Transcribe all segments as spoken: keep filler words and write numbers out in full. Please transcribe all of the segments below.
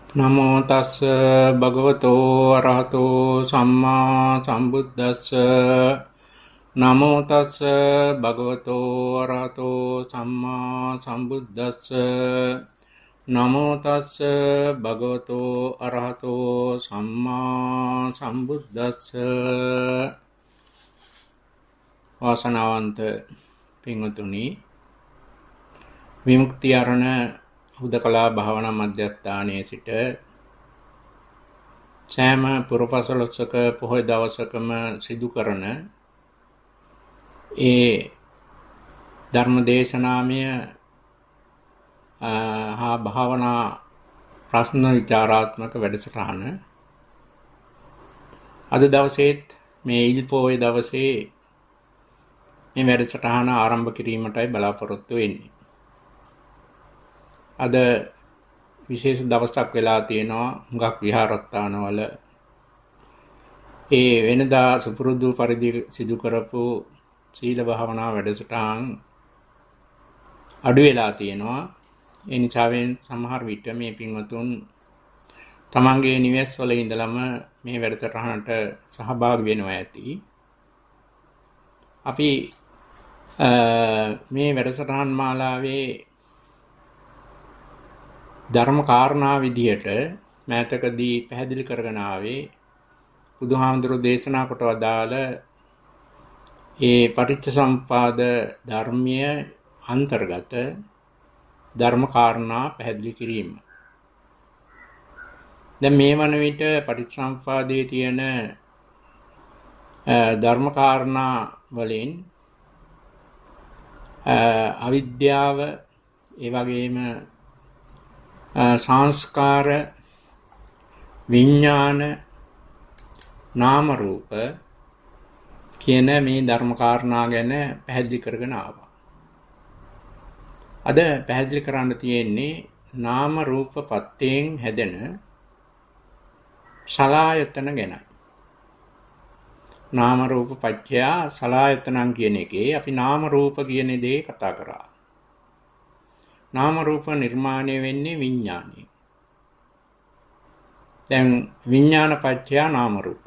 නමෝ තස්ස භගවතෝ අරහතෝ සම්මා සම්බුද්දස්ස නමෝ තස්ස භගවතෝ අරහතෝ සම්මා සම්බුද්දස්ස නමෝ තස්ස භගවතෝ අරහතෝ සම්මා සම්බුද්දස්ස වාසනාවන්ත පින්වතුනි විමුක්ති අරණ හුදකලා භාවනා මධ්‍යස්ථානයේ සිට සෑම පුරපසළොස්වක පොහොය දවසකම සිදු කරන ඒ ධර්ම දේශනාමය හා භාවනා ප්‍රශ්න විචාරාත්මක වැඩසටහන අද දවසේත් මේ ඉල් පොහොය දවසේ මේ වැඩසටහන ආරම්භ කිරීමටයි බලාපොරොත්තු වෙන්නේ. අද විශේෂ දවසක් වෙලා තියෙනවා. හුඟක් විහාරස්ථානවල ඒ වෙනදා සුපුරුදු පරිදි සිදු කරපු සීල භාවනා වැඩසටහන් අඩු වෙලා තියෙනවා. ඒ නිසාවෙන් සමහර විට මේ පින්වතුන් තමන්ගේ නිවෙස් වල ඉඳලම මේ වැඩසටහනට සහභාගී වෙනවා ඇති. අපි මේ වැඩසටහන් මාලාවේ ධර්ම කාරණා විදියට මෑතකදී පැහැදිලි කරගෙන ආවේ බුදුහාමුදුරුවෝ දේශනා කොට වදාළ ඒ පටිච්චසමුප්පාද ධර්මයේ අන්තර්ගත ධර්ම කාරණා පැහැදිලි කිරීම. දැන් මේ වන විට පටිච්චසමුප්පාදයේ තියෙන ධර්ම කාරණා වලින් අවිද්‍යාව ඒ වගේම සංස්කාර විඥාන නාම රූප කියන මේ ධර්ම කාරණා ගැන පැහැදිලි කරගෙන ආවා. අද පැහැදිලි කරන්න තියෙන්නේ නාම රූප පත්‍යයෙන් හැදෙන සලආයතන ගැනයි. නාම රූප පත්‍ය සලආයතනං කියන එකේ අපි නාම රූප කියන දේ කතා කරා. නාම රූප නිර්මාණය වෙන්නේ විඥාණයෙන්. දැන් විඥාන පත්‍ය නාම රූප.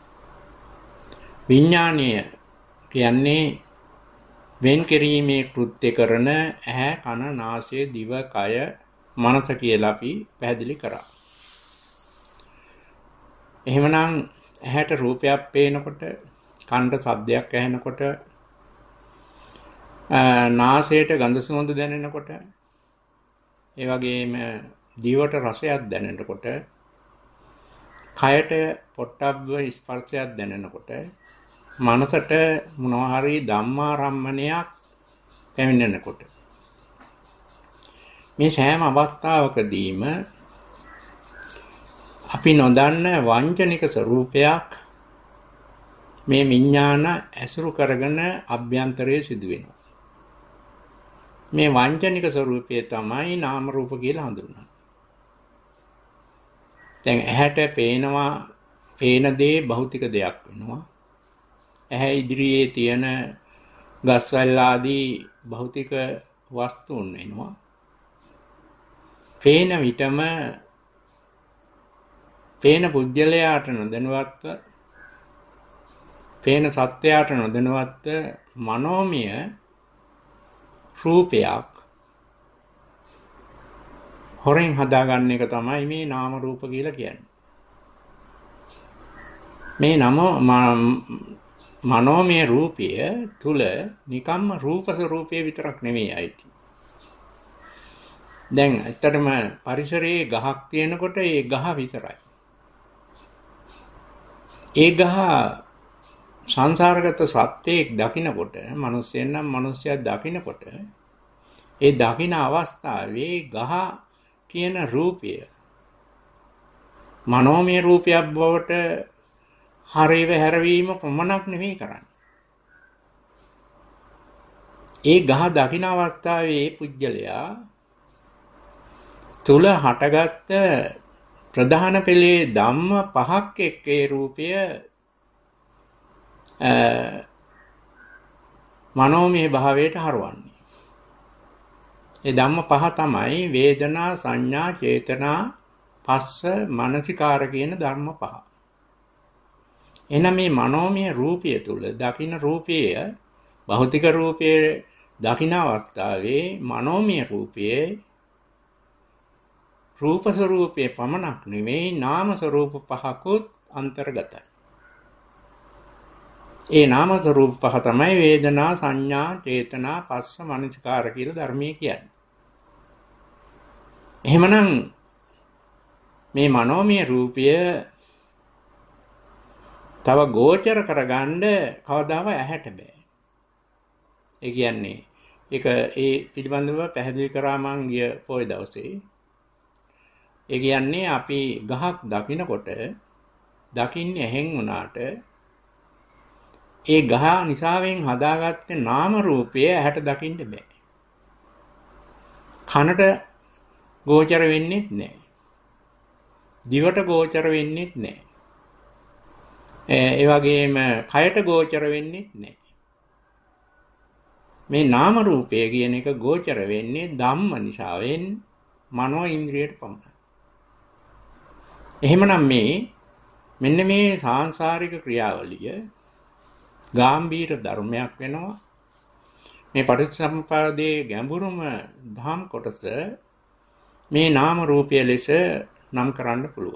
විඥාණය කියන්නේ වෙන් කිරීමේ කෘත්‍ය කරන ඇහැ කන නාසය දිව කය මනස කියලා අපි පැහැදිලි කරා. එහෙමනම් ඇහැට රූපයක් පේනකොට කනට ශබ්දයක් ඇහෙනකොට නාසයට ගඳ සුවඳ දැනෙනකොට ඒ වගේම දිවට රසයක් දැනෙනකොට කයට පොට්ටබ්බ ස්පර්ශයක් දැනෙනකොට මනසට මොනවා හරි ධම්මාරම්මණයක් පැමිණෙනකොට මේ සෑම අවස්ථාවකදීම අපි නොදන්න වංචනික ස්වરૂපයක් මේ විඥාන ඇසුරු කරගෙන අභ්‍යන්තරයේ සිදු වෙනවා. මේ වංචනික ස්වરૂපය තමයි නාම රූප කියලා හඳුන්වන්නේ. දැන් ඇහැට පේනවා පේන දේ භෞතික දෙයක් වෙනවා. ඇහැ ඉදිරියේ තියෙන ගස්වැල් ආදී භෞතික වස්තුන් වෙනවා. පේන විටම පේන පුජ්‍යලයාට නොදැනුවත්ව පේන සත්‍යයට නොදැනුවත්ව මනෝමය රූපයක් හොරෙන් හදාගන්න එක තමයි මේ නාම රූප කියලා කියන්නේ. මේ නම මනෝමය රූපය තුල නිකම්ම රූප ස්වરૂපය විතරක් නෙමෙයි ඇති. දැන් ඇත්තටම පරිසරයේ ගහක් තියෙනකොට ඒ ගහ විතරයි. ඒ ගහ සංසාරගත සත්‍යයක් දකිනකොට මිනිස්සෙන් නම් මිනිස්සයා දකිනකොට ඒ දකින අවස්ථාවේ ගහ කියන රූපය මනෝමය රූපයක් බවට හරිව හැරවීම ප්‍රමණක් නෙමෙයි කරන්නේ. ඒ ගහ දකින අවස්ථාවේ පුජ්‍යලයා තුල හටගත්ත ප්‍රධාන පෙළේ ධම්ම පහක් එක්ක ඒ රූපය මනෝමය භාවයට හරවන්නේ. ඒ ධම්ම පහ තමයි වේදනා සංඥා චේතනා පස්ස මනසිකාර කියන ධර්ම පහ. එනම් මේ මනෝමය රූපය තුල දකින්න රූපය භෞතික රූපයේ දකින්න අවස්ථාවේ මනෝමය රූපයේ රූප ස්වરૂපයේ පමණක් නෙවෙයි නාම ස්වરૂප පහකුත් අන්තර්ගතයි. ඒ නාම ස්වરૂප පහ තමයි වේදනා සංඥා චේතනා පස්ස මනසිකාර කියලා ධර්මයේ කියන්නේ. එහෙමනම් මේ මනෝමය රූපය තව ගෝචර කරගන්න කවදාව ඇහැට බෑ. ඒ කියන්නේ ඒක ඒ පිළිබඳව පැහැදිලි කරා මං ගිය පොය දවසේ. ඒ කියන්නේ අපි ගහක් දකිනකොට දකින්නේ ඇහෙන් උනාට ඒ ගහ නිසාවෙන් හදාගත්තේ නාම රූපය ඇහැට දකින්න බෑ. කනට ගෝචර වෙන්නේ නැහැ. දිවට ගෝචර වෙන්නේ නැහැ. ඒ වගේම කයට ගෝචර වෙන්නේ නැහැ. මේ නාම රූපය කියන එක ගෝචර වෙන්නේ ධම්ම නිසාවෙන් මනෝ ඉන්ද්‍රියට පමණයි. එහෙමනම් මේ මෙන්න මේ සාංශාරික ක්‍රියාවලිය ගාම්භීර ධර්මයක් වෙනවා. මේ පටිච්චසමුප්පාදයේ ගැඹුරුම ධම් කොටස මේ නාම රූපය ලෙස නම් කරන්න පුළුවන්.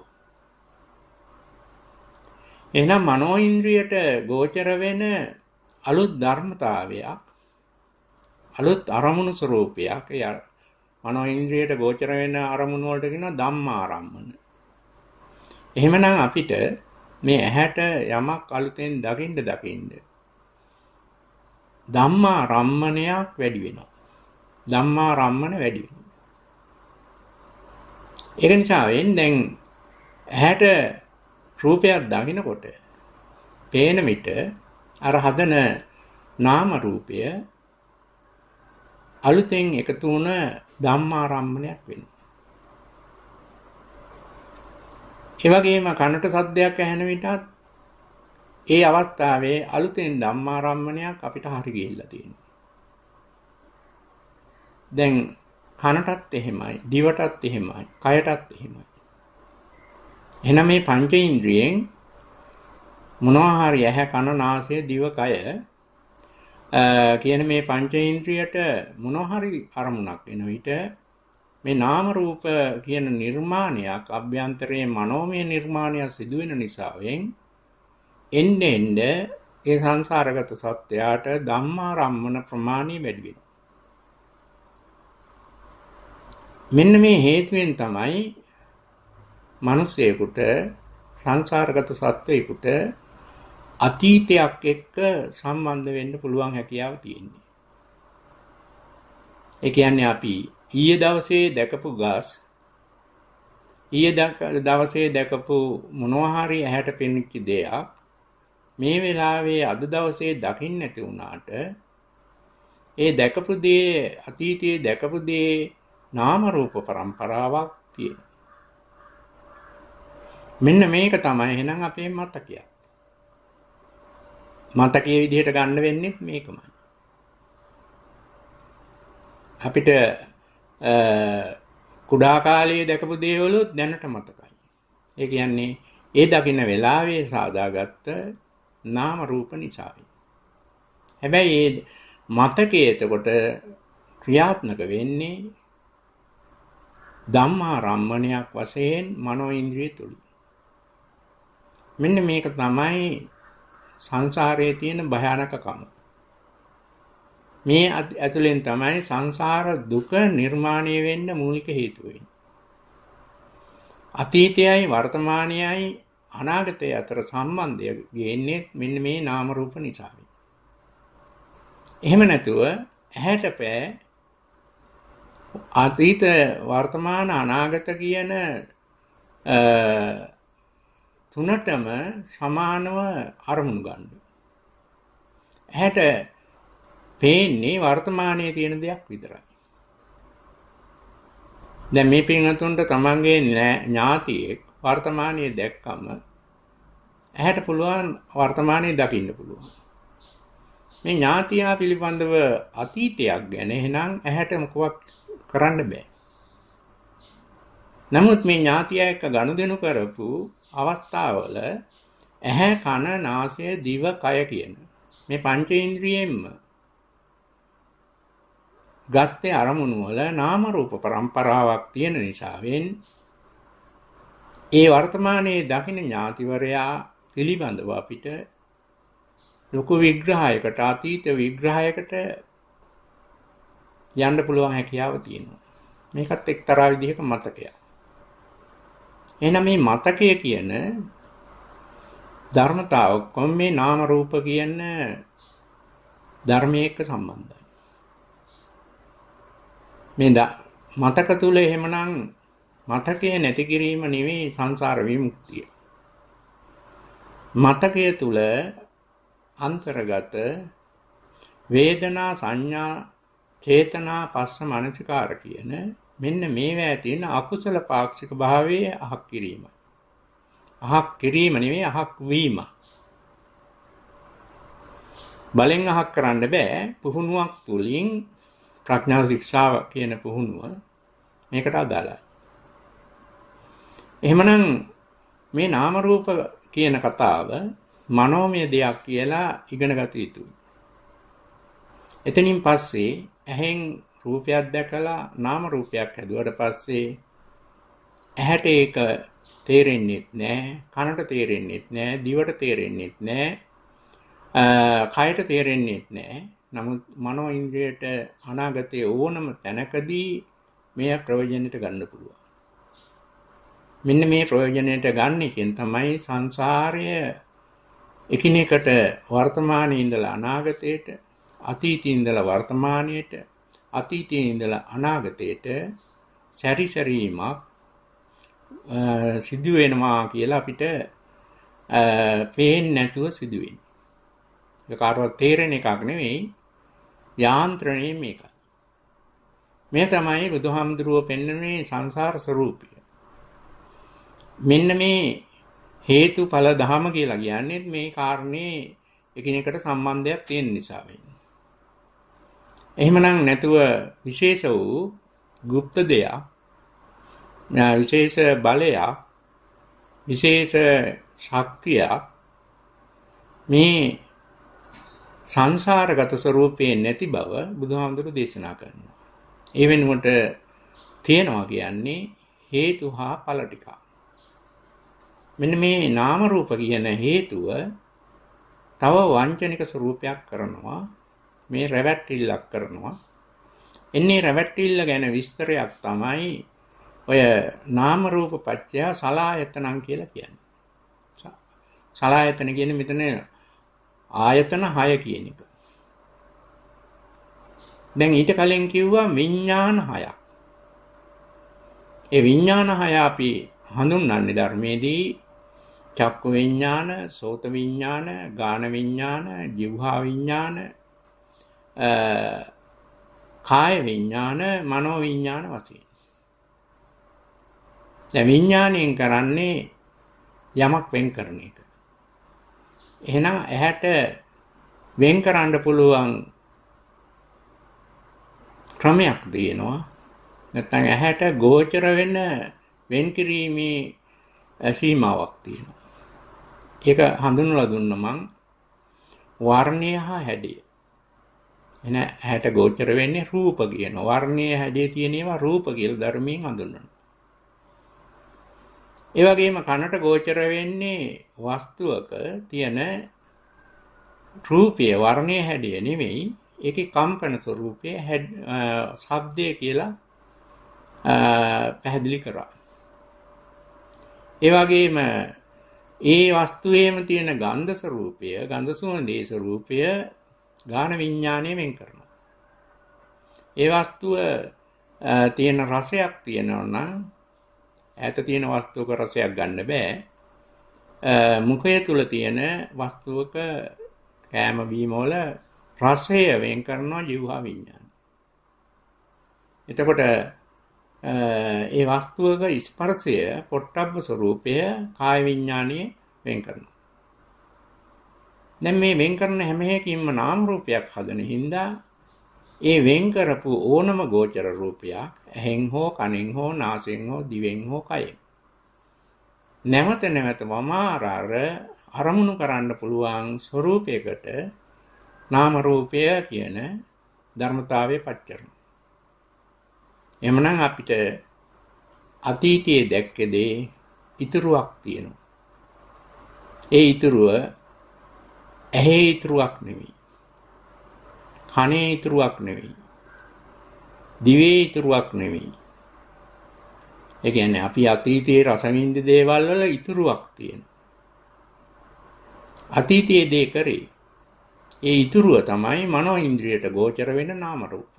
එහෙනම් මනෝ ඉන්ද්‍රියට ගෝචර වෙන අලුත් ධර්මතාවයක් අලුත් අරමුණු ස්වરૂපයක් ඒ මනෝ ඉන්ද්‍රියට ගෝචර වෙන අරමුණු වලට කියන ධම්මාරම්මන. එහෙමනම් අපිට මේ ඇහැට යමක් අලුතෙන් දකින්න දකින්න ධම්මාරම්මණයක් වැඩි වෙනවා. ධම්මාරම්මන වැඩි වෙනවා. ඒක නිසා වෙන් දැන් ඇහැට රූපයක් දකින්නකොට පේන විට අර හදන නාම රූපය අලුතෙන් එකතු වුණ ධම්මාරම්මණයක් වෙනවා. ඒ වගේම කනට සද්දයක් ඇහෙන විටත් ඒ අවස්ථාවේ අලුතෙන් ධම්මාරම්මණයක් අපිට හරි ගිහිල්ලා තියෙනවා. දැන් කනටත් එහෙමයි, දිවටත් එහෙමයි, කයටත් එහෙමයි. එහෙනම් මේ පංච ඉන්ද්‍රියෙන් මොනවා හරි ඇහැ කන නාසය දිව කය කියන මේ පංච ඉන්ද්‍රියට මොනවා හරි අරමුණක් වෙන විට මේ නාම රූප කියන නිර්මාණයක් අභ්‍යන්තරයේ මනෝමය නිර්මාණයක් සිදු වෙන නිසාවෙන් එන්නේ එන්නේ ඒ සංසාරගත සත්‍යයට ධම්මාරම්මන ප්‍රමාණය වැඩි වෙනවා. මෙන්න මේ හේතුවෙන් තමයි මිනිසෙකුට සංසාරගත සත්වයකට අතීතයක් එක්ක සම්බන්ධ වෙන්න පුළුවන් හැකියාව තියෙන්නේ. ඒ කියන්නේ අපි ඊයේ දවසේ දැකපු ගස් ඊයේ දවසේ දැකපු මොනවා හරි ඇහැට පෙනෙච්ච දෙයක් මේ වෙලාවේ අද දවසේ දකින්න නැති වුණාට ඒ දැකපු දේ අතීතයේ දැකපු දේ නාම රූප પરම්පරාවක් තියෙනවා. මෙන්න මේක තමයි එහෙනම් අපේ මතකය. මතකයේ විදිහට ගන්න වෙන්නේ මේකමයි. අපිට කුඩා කාලයේ දැකපු දේවලුත් දැනට මතකයි. ඒ කියන්නේ ඒ දකින්න වෙලාවේ සාදාගත්ත නාම රූප නිසායි. හැබැයි මේ මතකයේ එතකොට ක්‍රියාත්මක වෙන්නේ ධම්මාරම්මණයක් වශයෙන් මනෝ ඉන්ද්‍රිය තුලින්. මෙන්න මේක තමයි සංසාරයේ තියෙන භයානකකම. මේ ඇතුලෙන් තමයි සංසාර දුක නිර්මාණය වෙන්න මූලික හේතුව වෙන්නේ. අතීතයයි වර්තමානයයි අනාගතය අතර සම්බන්ධය ගේන්නේ මෙන්න මේ නාම රූප නිසා. එහෙම නැතුව ඇහැට පෑ අතීත වර්තමාන අනාගත කියන තුනටම සමානව අරමුණු ගන්න. ඇහැට පේන්නේ වර්තමානයේ තියෙන දෙයක් විතරයි. දැන් මේ පින්වතුන්ට තමන්ගේ ඥාතියෙක් වර්තමානයේ දැක්කම ඇහැට පුළුවන් වර්තමානයේ දකින්න පුළුවන්. මේ ඥාතියා පිළිබඳව අතීතයක් ගැන එහෙනම් ඇහැට මොකක් කරන්න බෑ. නමුත් මේ ඥාතිය එක්ක ගනුදෙනු කරපු අවස්ථාවල ඇහැ කන නාසය දිව කය කියන මේ පංචේන්ද්‍රියෙන්ම ගත්තේ අරමුණු වල නාම රූප પરම්පරාවක් තියෙන නිසාවෙන් ඒ වර්තමානයේ දකින්න ඥාතිවරයා පිළිබඳව අපිට ලොකු විග්‍රහයකට අතීත විග්‍රහයකට යන්න පුළුවන් හැකියාව තියෙනවා. මේකත් එක්තරා විදිහක මතකයක්. එහෙනම් මේ මතකය කියන ධර්මතාව කොම් මේ නාම රූප කියන ධර්මයේ එක්ක සම්බන්ධයි. මේ මතක තුල එහෙමනම් මතකය නැති කිරීම නෙවෙයි සංසාර විමුක්තිය. මතකය තුල අන්තර්ගත වේදනා සංඥා චේතනා පස්ස මනසිකාර කියන මෙන්න මේවා තියෙන අකුසල පාක්ෂික භාවයේ අහක් කිරීම. අහක් කිරීම නෙවෙයි අහක් වීම. බලෙන් අහක් කරන්න බෑ. පුහුණුවක් තුලින් ප්‍රඥා ශික්ෂාව කියන පුහුණුව මේකට අදාළයි. එහෙමනම් මේ නාම රූප කියන කතාව මනෝමය දෙයක් කියලා ඉගෙන ගත යුතුයි. එතනින් පස්සේ ඇහෙන් රූපයක් දැකලා නාම රූපයක් හැදුවට පස්සේ ඇහැට ඒක තේරෙන්නේ නැහැ, කනට තේරෙන්නේ නැහැ, දිවට තේරෙන්නේ නැහැ, කයට තේරෙන්නේ නැහැ. නමුත් මනෝ ඉන්ද්‍රියට අනාගතයේ ඕනම තැනකදී මෙය ප්‍රයෝජනෙට ගන්න පුළුවන්. මෙන්න මේ ප්‍රයෝජනෙට ගන්න එකෙන් තමයි සංසාරය එකිනෙකට වර්තමානයේ ඉඳලා අනාගතයට, අතීතයේ ඉඳලා වර්තමානයට, අතීතයේ ඉඳලා අනාගතයට සැරිසැරීමක් සිදු වෙනවා කියලා අපිට පේන්නේ නැතුව සිදු වෙන්නේ. ඒක කාටවත් තේරෙන එකක් නෙවෙයි, යාන්ත්‍රණය මේක. මේ තමයි බුදුහාමුදුරුවෝ පෙන්වන්නේ සංසාර ස්වરૂපය. මෙන්න මේ හේතුඵල ධම කියලා කියන්නේ මේ කාරණේ එකිනෙකට සම්බන්ධයක් තියෙන නිසා වෙන්නේ. එහෙමනම් නැතුව විශේෂ වූ গুপ্ত දෙයක්, විශේෂ බලයක්, විශේෂ ශක්තියක් මේ සංසාරගත ස්වરૂපේ නැති බව බුදුහාමුදුරු දේශනා කරනවා. ඒ වෙනුවට තියෙනවා කියන්නේ හේතු හා ඵල ටික. මෙන්න මේ නාම රූප කියන හේතුව තව වංචනික ස්වરૂපයක් කරනවා, මේ රැවැට්ටිල්ලක් කරනවා. එන්නේ රැවැට්ටිල්ල ගැන විස්තරයක් තමයි ඔය නාම රූප පත්‍ය සලආයතනං කියලා කියන්නේ. සලආයතන කියන්නේ මෙතන ආයතන හය කියන එක. දැන් ඊට කලින් කිව්වා විඥාන හයක්. ඒ විඥාන හය අපි හඳුන්වන්නේ ධර්මයේදී චක්කු විඥාන, සෝත විඥාන, ගාන විඥාන, જીවහා විඥාන, කාය විඥාන, මනෝ විඥාන වශයෙන්. දැන් විඥාණයෙන් කරන්නේ යමක් වෙන් කරන එක. එහෙනම් ඇහැට වෙන් කරන්න පුළුවන් ක්‍රමයක් දෙනවා. නැත්නම් ඇහැට ගෝචර වෙන වෙන් කිරීමේ සීමාවක් තියෙනවා. ඒක හඳුන්වලා දුන්න මං වර්ණය හා හැඩය. එන ඇහැට ගෝචර වෙන්නේ රූප කියන. වර්ණය හැඩය තියෙන ඒවා රූප කියලා ධර්මයෙන් හඳුන්වනවා. ඒ වගේම කනට ගෝචර වෙන්නේ වස්තුවක තියෙන රූපයේ වර්ණයේ හැඩය නෙමෙයි, ඒකේ කම්පන ස්වરૂපයේ ශබ්දය කියලා පැහැදිලි කරා. ඒ වගේම ඒ වස්තුවේම තියෙන ගන්ධ ස්වરૂපය, ගන්ධ සුවඳේ ස්වરૂපය ගාන විඥාණය වෙන් කරනවා. ඒ වස්තුව තියෙන රසයක් තියෙනවා නම් ඈත තියෙන වස්තුවක රසයක් ගන්න බෑ. මුඛය තුල තියෙන වස්තුවක කෑම බීම වල රසය වෙන් කරනවා જીවහා විඥානය. එතකොට ඒ වස්තුවක ස්පර්ශය පොට්ටබ්බ ස්වરૂපය කාය විඥානයේ වෙන් කරනවා. දැන් මේ වෙන් කරන හැම එකකින්ම නාම රූපයක් හදන හින්දා ඒ වෙන් කරපු ඕනම ගෝචර රූපයක් ඇහෙන් හෝ කනෙන් හෝ නාසයෙන් හෝ දිවෙන් හෝ කයෙන් නැවත නැවත වමාරාර අරමුණු කරන්න පුළුවන් ස්වરૂපයකට නාම රූපය කියන ධර්මතාවය පත් කරනවා. එhmenan අපිට අතීතයේ දැක්ක දේ ඉතුරුවක් තියෙනවා. ඒ ඉතුරුව ඇහි ඉතුරුවක් නෙවෙයි. කනේ ඉතුරුවක් නෙවෙයි. දිවේ ඉතුරුවක් නෙවෙයි. ඒ කියන්නේ අපි අතීතයේ රස විඳි දේවල් වල ඉතුරුවක් තියෙනවා. අතීතයේ දේ කරේ. ඒ ඉතුරුව තමයි මනෝ ඉන්ද්‍රියට ගෝචර වෙන නාම රූප.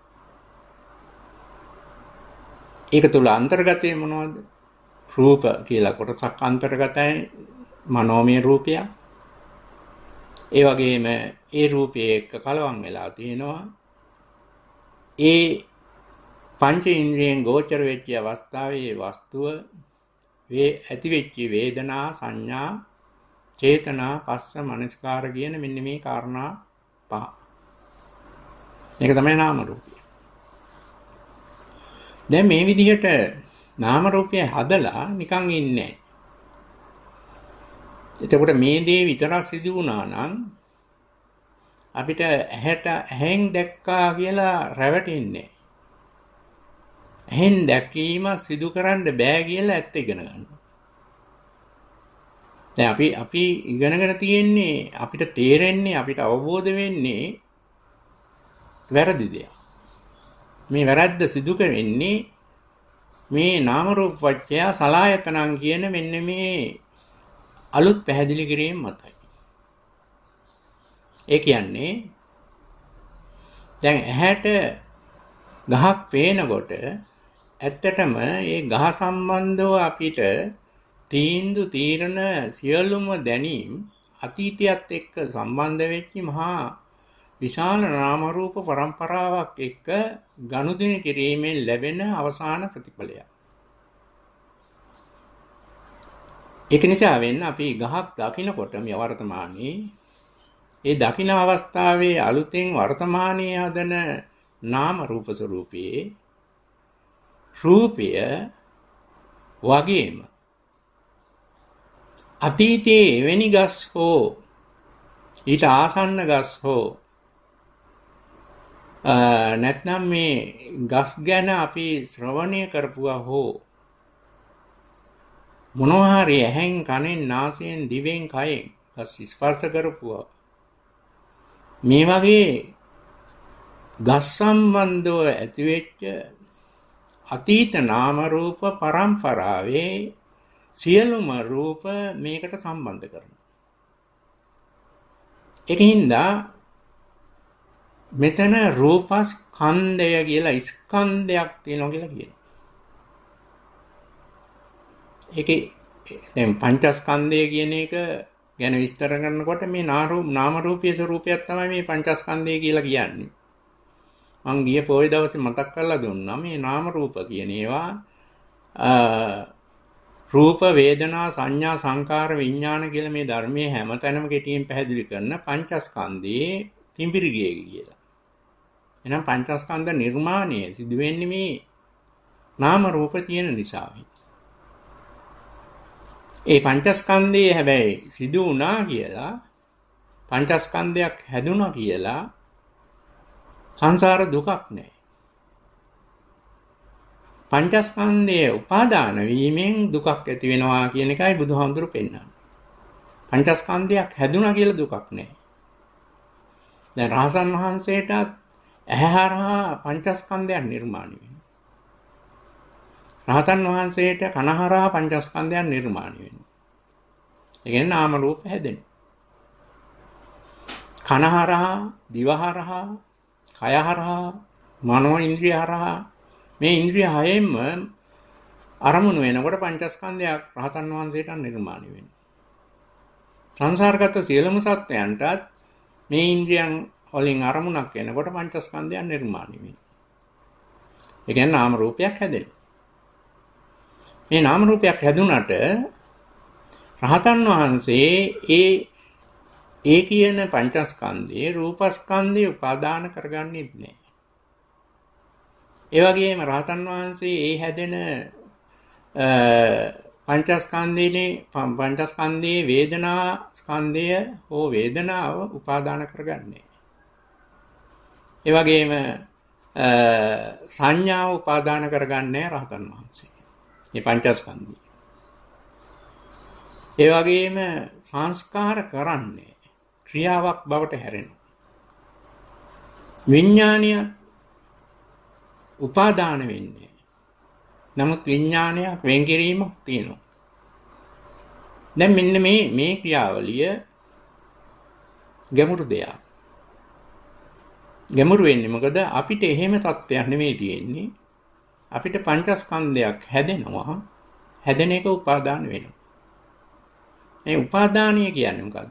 ඒක තුල අන්තර්ගතය මොනවද? රූප කියලා කොටසක් අන්තර්ගතයි මනෝමය රූපයක්. ඒ වගේම ඒ රූපයේ එක්ක කලවම් වෙලා තියෙනවා. ඒ පංච ඉන්ද්‍රියෙන් ගෝචර වෙච්ච අවස්ථාවේ වස්තුව වේ ඇති වෙච්ච වේදනා සංඥා චේතනා පස්ස මනස්කාර කියන මෙන්න මේ කාරණා පහ. මේක තමයි නාම රූපය. දැන් මේ විදිහට නාම රූපය හදලා නිකන් ඉන්නේ. එතකොට මේ දේ විතරක් සිදු වුණා නම් අපිට ඇහැට ඇහෙන් දැක්කා කියලා රැවටෙන්නේ. ඇහෙන් දැකීම සිදු කරන්න බෑ කියලා ඇත්ත ඉගෙන ගන්නවා. දැන් අපි අපි ඉගෙනගෙන තියෙන්නේ අපිට තේරෙන්නේ අපිට අවබෝධ වෙන්නේ වැරදි දෙයක්. මේ වැරද්ද සිදු කරන්නේ මේ නාම රූප වච්චය සලායතනං කියන මෙන්න මේ අලුත් පැහැදිලි කිරීම මතයි. ඒ කියන්නේ දැන් ඇහැට ගහක් පේනකොට ඇත්තටම ඒ ගහ සම්බන්ධව අපිට තීන්දු තීරණ සියලුම දැනීම් අතීතයත් එක්ක සම්බන්ධ වෙච්ච මහා විශාල නාම රූප පරම්පරාවක් එක්ක ගනුදෙනු කිරීමෙන් ලැබෙන අවසාන ප්‍රතිඵලය. ඒක නිසා වෙන්න අපි ගහක් දකිනකොට මේ වර්තමානයේ ඒ දකින අවස්ථාවේ අලුතෙන් වර්තමානයේ හදන නාම රූප ස්වરૂපයේ රූපය වගේම අතීතයේ එවැනි ගස් හෝ ඊට ආසන්න ගස් හෝ නැත්නම් මේ ගස් ගැන අපි ශ්‍රවණය කරපුවා හෝ මොනවා හරි ඇහෙන් කනෙන් නාසයෙන් දිවෙන් කයෙන් ගස් ස්පර්ශ කරපුවා මේ වගේ ගස් සම්බන්ධව ඇතිවෙච්ච අතීත නාම රූප පරම්පරාවේ සියලුම රූප මේකට සම්බන්ධ කරනවා. ඒකින්ද මෙතන රූපස්කන්ධය කියලා ස්කන්ධයක් තියෙනවා කියලා කියනවා. ඒකේ දැන් පංචස්කන්ධය කියන එක ගැන විස්තර කරනකොට මේ නාම රූපීය ස්වરૂපයක් තමයි මේ පංචස්කන්ධය කියලා කියන්නේ. මං ගිය පොයේ දවසේ මතක් කරලා දුන්නා මේ නාම රූප කියන ඒවා රූප වේදනා සංඥා සංකාර විඥාන කියලා මේ ධර්මයේ හැමතැනම කෙටියෙන් පැහැදිලි කරන පංචස්කන්ධයේ තිඹිරිගිය කියලා. එහෙනම් පංචස්කන්ධ නිර්මාණය සිදු වෙන්නේ මේ නාම රූප තියෙන නිසා. ඒ පංචස්කන්ධයේ හැබැයි සිදු වුණා කියලා පංචස්කන්ධයක් හැදුණා කියලා සංසාර දුකක් නැහැ. පංචස්කන්ධයේ උපාදාන වීමෙන් දුකක් ඇති වෙනවා කියන එකයි බුදුහාමුදුරු පෙන්නන්නේ. පංචස්කන්ධයක් හැදුණා කියලා දුකක් නැහැ. දැන් රහසන් වහන්සේටත් ඇහැහරහා පංචස්කන්ධයක් නිර්මාණය වෙනවා. රහතන් වහන්සේට කනහරහා පංචස්කන්ධයක් නිර්මාණය වෙනවා. ඒ කියන්නේ නාම රූප හැදෙනවා. කනහරහා, දිවහරහා, කයහරහා, මනෝ ඉන්ද්‍රියහරහා මේ ඉන්ද්‍රිය හයෙන්ම අරමුණු වෙනකොට පංචස්කන්ධයක් රහතන් වහන්සේට නිර්මාණය වෙනවා. සංසාරගත සියලුම සත්‍යයන්ටත් මේ ඉන්ද්‍රියන් වලින් අරමුණක් වෙනකොට පංචස්කන්ධයක් නිර්මාණය වෙනවා. ඒ කියන්නේ නාම රූපයක් හැදෙනවා. මේ නාම රූපයක් හැදුනට රහතන් වහන්සේ ඒ ඒ කියන පංචස්කන්ධේ රූපස්කන්ධේ උපාදාන කරගන්නේ නැහැ. ඒ වගේම රහතන් වහන්සේ ඒ හැදෙන පංචස්කන්ධයේ පංචස්කන්ධයේ වේදනා ස්කන්ධය හෝ වේදනාව උපාදාන කරගන්නේ. ඒ වගේම සංඥාව උපාදාන කරගන්නේ රහතන් වහන්සේ. මේ පංචස්කන්ධය. ඒ වගේම සංස්කාර කරන්නේ ක්‍රියාවක් බවට හැරෙනවා. විඥානය උපාදාන වෙන්නේ. නමුත් විඥානයක් වෙන් කිරීමක් තියෙනවා. දැන් මෙන්න මේ මේ ක්‍රියාවලිය ගැඹුරු දෙයක්. ගැඹුරු වෙන්නේ මොකද අපිට එහෙම තත්ත්වයක් නෙමෙයි තියෙන්නේ. අපිට පංචස්කන්ධයක් හැදෙනවා. හැදෙන එක උපාදාන වෙනවා. මේ උපාදානීය කියන්නේ මොකක්ද?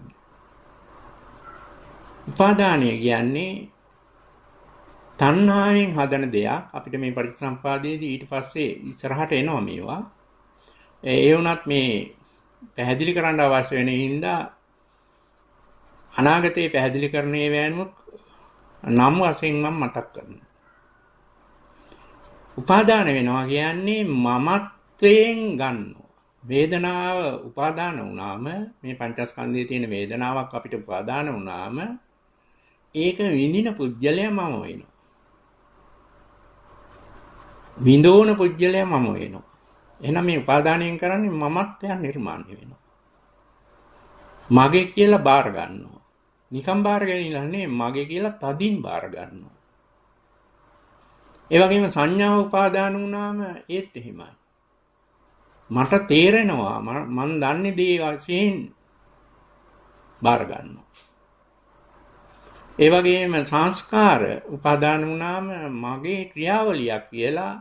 උපාදානීය කියන්නේ තණ්හාවෙන් හදන දෙයක්. අපිට මේ පටිච්චසමුපාදයේදී ඊට පස්සේ ඉස්සරහට එනවා මේවා. ඒ වුණත් මේ පැහැදිලි කරන්න අවශ්‍ය වෙන හින්දා අනාගතේ පැහැදිලි කරන්නේ වෑනුත් නම් වශයෙන් මම මතක් කරනවා. උපාදාන වෙනවා කියන්නේ මමත්වයෙන් ගන්නවා. වේදනාව උපාදාන වුණාම මේ පංචස්කන්ධයේ තියෙන වේදනාවක් අපිට උපාදාන වුණාම ඒක විඳින පුජ්‍යලයා මම වෙනවා. විඳෝන පුජ්‍යලයා මම වෙනවා. එහෙනම් මේ උපාදානයෙන් කරන්නේ මමත්වයන් නිර්මාණය වෙනවා. මගේ කියලා බාර ගන්නවා. නිකම් බාර ගැනීමලා නෙවෙයි මගේ කියලා තදින් බාර ගන්නවා. ඒ වගේම සංඥාව උපාදාන වුණාම ඒත් එහෙමයි. මට තේරෙනවා මම දන්නේ දේ වශයෙන් බාර ගන්නවා. ඒ වගේම සංස්කාර උපාදාන වුණාම මගේ ක්‍රියාවලියක් කියලා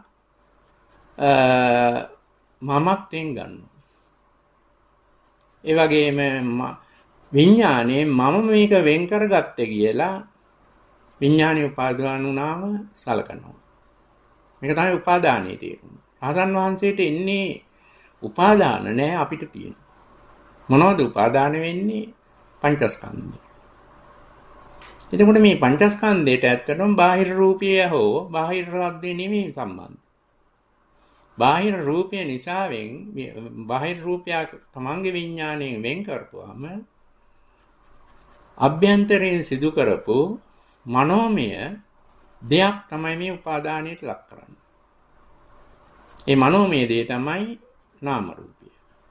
මමත්වෙන් ගන්නවා. ඒ වගේම විඥානේ මම මේක වෙන් කරගත්තේ කියලා විඥානේ උපාදාන වුණාම සලකනවා. මේක තමයි උපාදානයේ තේරුම. රහතන් වහන්සේට එන්නේ උපාදාන නෑ අපිට තියෙන. මොනවද උපාදාන වෙන්නේ? පංචස්කන්ධය. එතකොට මේ පංචස්කන්ධයට ඇත්තටම බාහිර රූපය හෝ බාහිර රද්දේ නෙමෙයි සම්බන්ධ. බාහිර රූපය නිසාවෙන් බාහිර රූපයක් තමන්ගේ විඥාණයෙන් වෙන් කරපුවාම අභ්‍යන්තරයෙන් සිදු කරපු මනෝමය දෙයක් තමයි මේ උපාදානයට ලක් කරන්නේ. ඒ මනෝමය දේ තමයි නාම රූපය.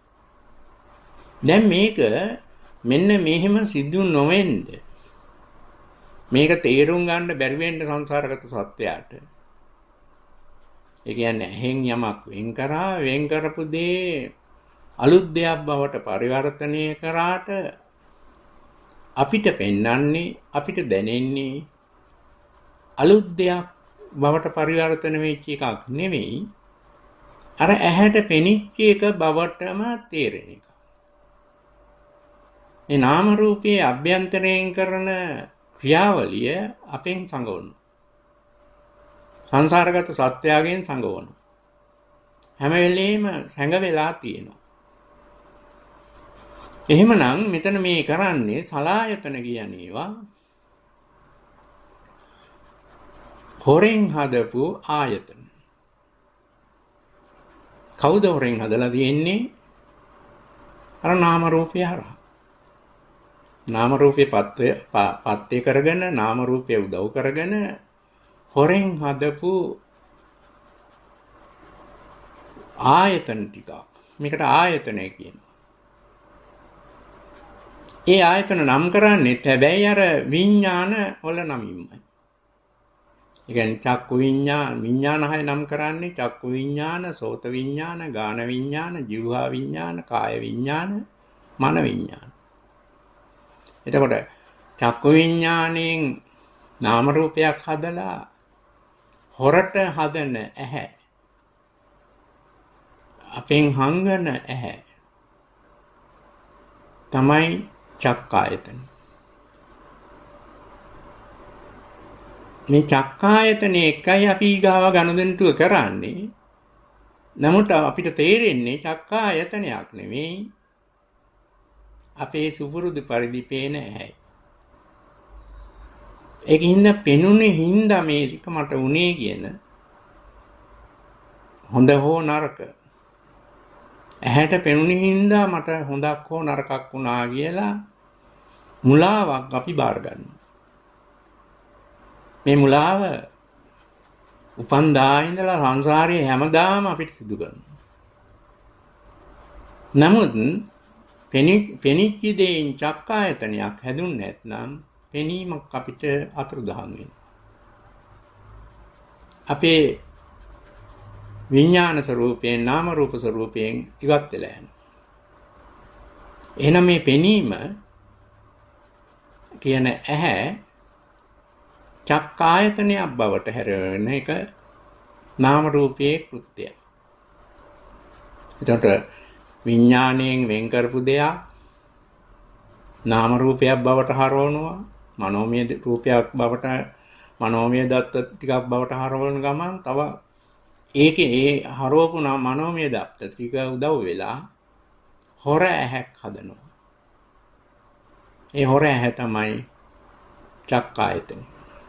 දැන් මේක මෙන්න මෙහෙම සිදු නොවෙන්න මේක තේරුම් ගන්න බැරි වෙන්න සංසාරගත සත්‍යයට. ඒ කියන්නේ ඇහෙන් යමක් වෙන් කරා වෙන් කරපු දේ අලුත් දෙයක් බවට පරිවර්තනය කරාට අපිට පෙන්වන්නේ අපිට දැනෙන්නේ අලුත් දෙයක් බවට පරිවර්තන වෙච්ච එකක් නෙවෙයි අර ඇහැට පෙනිච්ච එක බවටම තේරෙන එක. මේ නාම රූපයේ අභ්‍යන්තරයෙන් කරන ක්‍රියාවලිය අපෙන් සංගවන. සංසාරගත සත්‍යයෙන් සංගවන. හැම වෙලෙම සංග වෙලා තියෙනවා. එහෙමනම් මෙතන මේ කරන්නේ සලායතන කියන ඒවා හොරෙන් හදපු ආයතන. කවුද හොරෙන් හදලා තියෙන්නේ? අර නාම රූපය හරහා. නාම රූපේ පත්‍ය පත්‍ය කරගෙන නාම රූපය උදව් කරගෙන හොරෙන් හදපු ආයතන ටික. මේකට ආයතනය කියනවා. ඒ ආයතන නම් කරන්නේ හැබැයි අර විඥාන වල නමින්මයි. ඒ කියන්නේ චක්කු විඥාන විඥාන හය නම් කරන්නේ චක්කු විඥාන, සෝත විඥාන, ගාන විඥාන, જીවහා විඥාන, කාය විඥාන, මන විඥාන. එතකොට චක්කු විඥාණයෙන් නාම රූපයක් හදලා හොරට හදන ඇහැ අපෙන් හංගන ඇහැ තමයි චක්කායතන. මේ චක්කායතනේ එකයි අපි ගාව ගනුදෙනුව කරන්නේ. නමුත් අපිට තේරෙන්නේ චක්කායතනයක් නෙවෙයි. අපේ සුපුරුදු පරිදි පේන ඇහැයි. ඒකින්ද පෙනුනේ හින්දා මේක මට උනේ කියන හොඳ හෝ නරක. ඇහැට පෙනුනේ හින්දා මට හොඳක් හෝ නරකක් වුණා කියලා මුලාවක් අපි බාර ගන්නවා. මේ මුලාව උපන්දා ඉඳලා සංසාරයේ හැමදාම අපිට සිදු කරනවා. නමුත් පෙනිච්ච දෙයින් චක්කායතනයක් හැදුන්නේ නැත්නම් පෙනීමක් අපිට අතුරුදහන් වෙනවා. අපේ විඥාන ස්වરૂපයෙන් නාම රූප ස්වરૂපයෙන් ඉවත් වෙලා යනවා. එහෙනම් මේ පෙනීම කියන ඇහැ චක්කායතනයක් බවට හැරෙන එක නාම රූපයේ කෘත්‍යය. එතකොට විඥාණයෙන් වෙන් කරපු දෙයක් නාම රූපයක් බවට හරවනවා, මනෝමය රූපයක් බවට මනෝමය දත්ත ටිකක් බවට හරවන ගමන් තව ඒකේ ඒ හරවපු මනෝමය දත්ත ටික උදව් වෙලා හොර ඇහැක් හදනවා. ඒ හොර ඇහැ තමයි චක්කායතනය.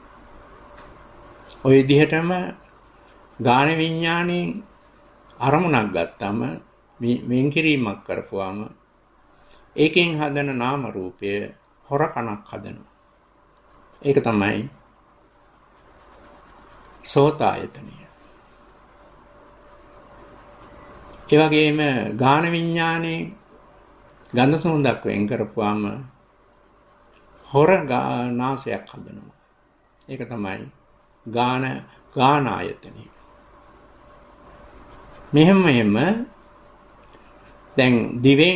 ඔය විදිහටම ගාන විඥාණයෙන් අරමුණක් ගත්තම වෙන් කිරීමක් කරපුවාම ඒකෙන් හදන නාම රූපය හොරකණක් හදනවා. ඒක තමයි සෝතායතනය. ඒ වගේම ගාන විඥානයේ ගන්ධ සුවඳක් වෙන් කරපුවාම හොර නාසයක් හදනවා. ඒක තමයි ගාන ගාන ආයතනය. මෙහෙම මෙහෙම දැන් දිවෙන්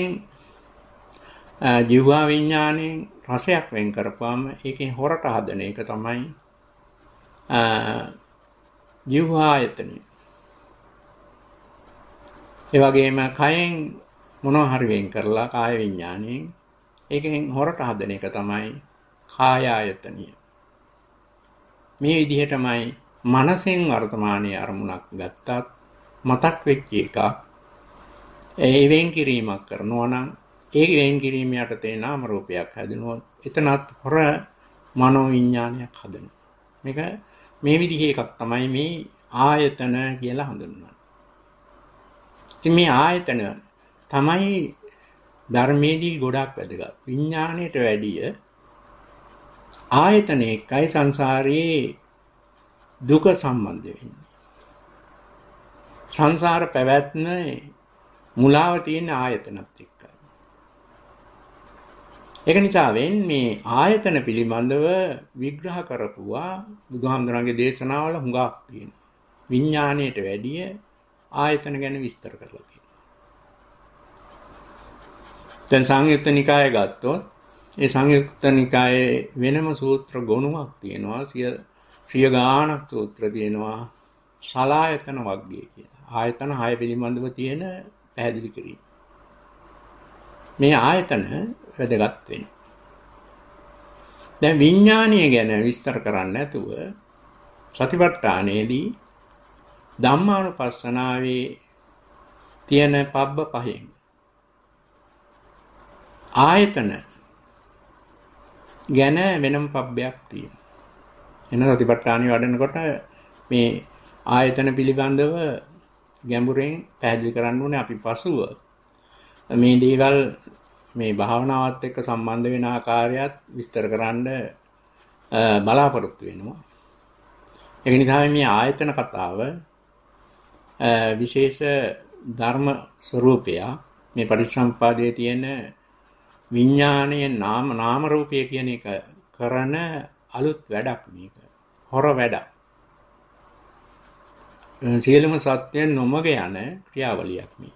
ජීවා විඥාණයෙන් රසයක් වෙන් කරපුවාම ඒකෙන් හොරට හදන එක තමයි ජීවා ආයතනය. ඒ වගේම කයෙන් මොනවා හරි වෙන් කරලා කාය විඥාණයෙන් ඒකෙන් හොරට හදන එක තමයි කාය ආයතනය. මේ විදිහටමයි මනසෙන් වර්තමානයේ අරමුණක් ගත්තත් මතක් වෙච්ච එකක් ඒ වෙන් කිරීමක් කරනවා නම් ඒ වෙන් කිරීම යටතේ නාම රූපයක් හැදෙනවා. එතනත් හොර මනෝ විඥානයක් හදනවා. මේක මේ විදිහේ එකක් තමයි මේ ආයතන කියලා හඳුන්වන්නේ. ඉතින් මේ ආයතන තමයි ධර්මයේදී ගොඩක් වැදගත්. විඥාණයට වැඩිය ආයතන එකයි සංසාරයේ දුක සම්බන්ධ වෙන්නේ. සංසාර පැවැත්ම මුලාව තියෙන ආයතනත් එක්කයි. ඒක නිසා වෙන්නේ ආයතන පිළිබඳව විග්‍රහ කරපුවා බුදුහාමුදුරන්ගේ දේශනාවල හුඟක් තියෙනවා. විඥාණයට වැඩිය ආයතන ගැන විස්තර කරලා තියෙනවා. දැන් සංයුත්ත නිකාය ගත්තොත් ඒ සංයුත්ත නිකායේ වෙනම සූත්‍ර ගොනුවක් තියෙනවා. සිය සිය ගාණක් සූත්‍ර තියෙනවා. සලායතන වර්ගය කියලා. ආයතන හය පිළිබඳව තියෙන පැහැදිලි කිරීම. මේ ආයතන වැදගත් වෙනවා. දැන් විඥානීය ගැන විස්තර කරන්න නැතුව සතිපට්ඨානයේදී ධම්මානුපස්සනාවේ තියෙන පබ්බ පහෙන් ආයතන ගැන වෙනම පබ්බයක් තියෙනවා. එන සතිපට්ඨානිය වඩනකොට මේ ආයතන පිළිබඳව ගැඹුරෙන් පැහැදිලි කරන්න ඕනේ. අපි පසුව මේ දේවල් මේ භාවනාවත් එක්ක සම්බන්ධ වෙන ආකාරයත් විස්තර කරන්න බලාපොරොත්තු වෙනවා. ඒක නිසා මේ ආයතන කතාව විශේෂ ධර්ම ස්වરૂපය මේ පටිච්චසමුප්පාදයේ තියෙන විඥානයේ නාම නාම රූපය කියන එක කරන අලුත් වැඩක් මේක. හොර වැඩක්. සියලුම සත්‍යයන් නොමග යන ක්‍රියාවලියක් මේ.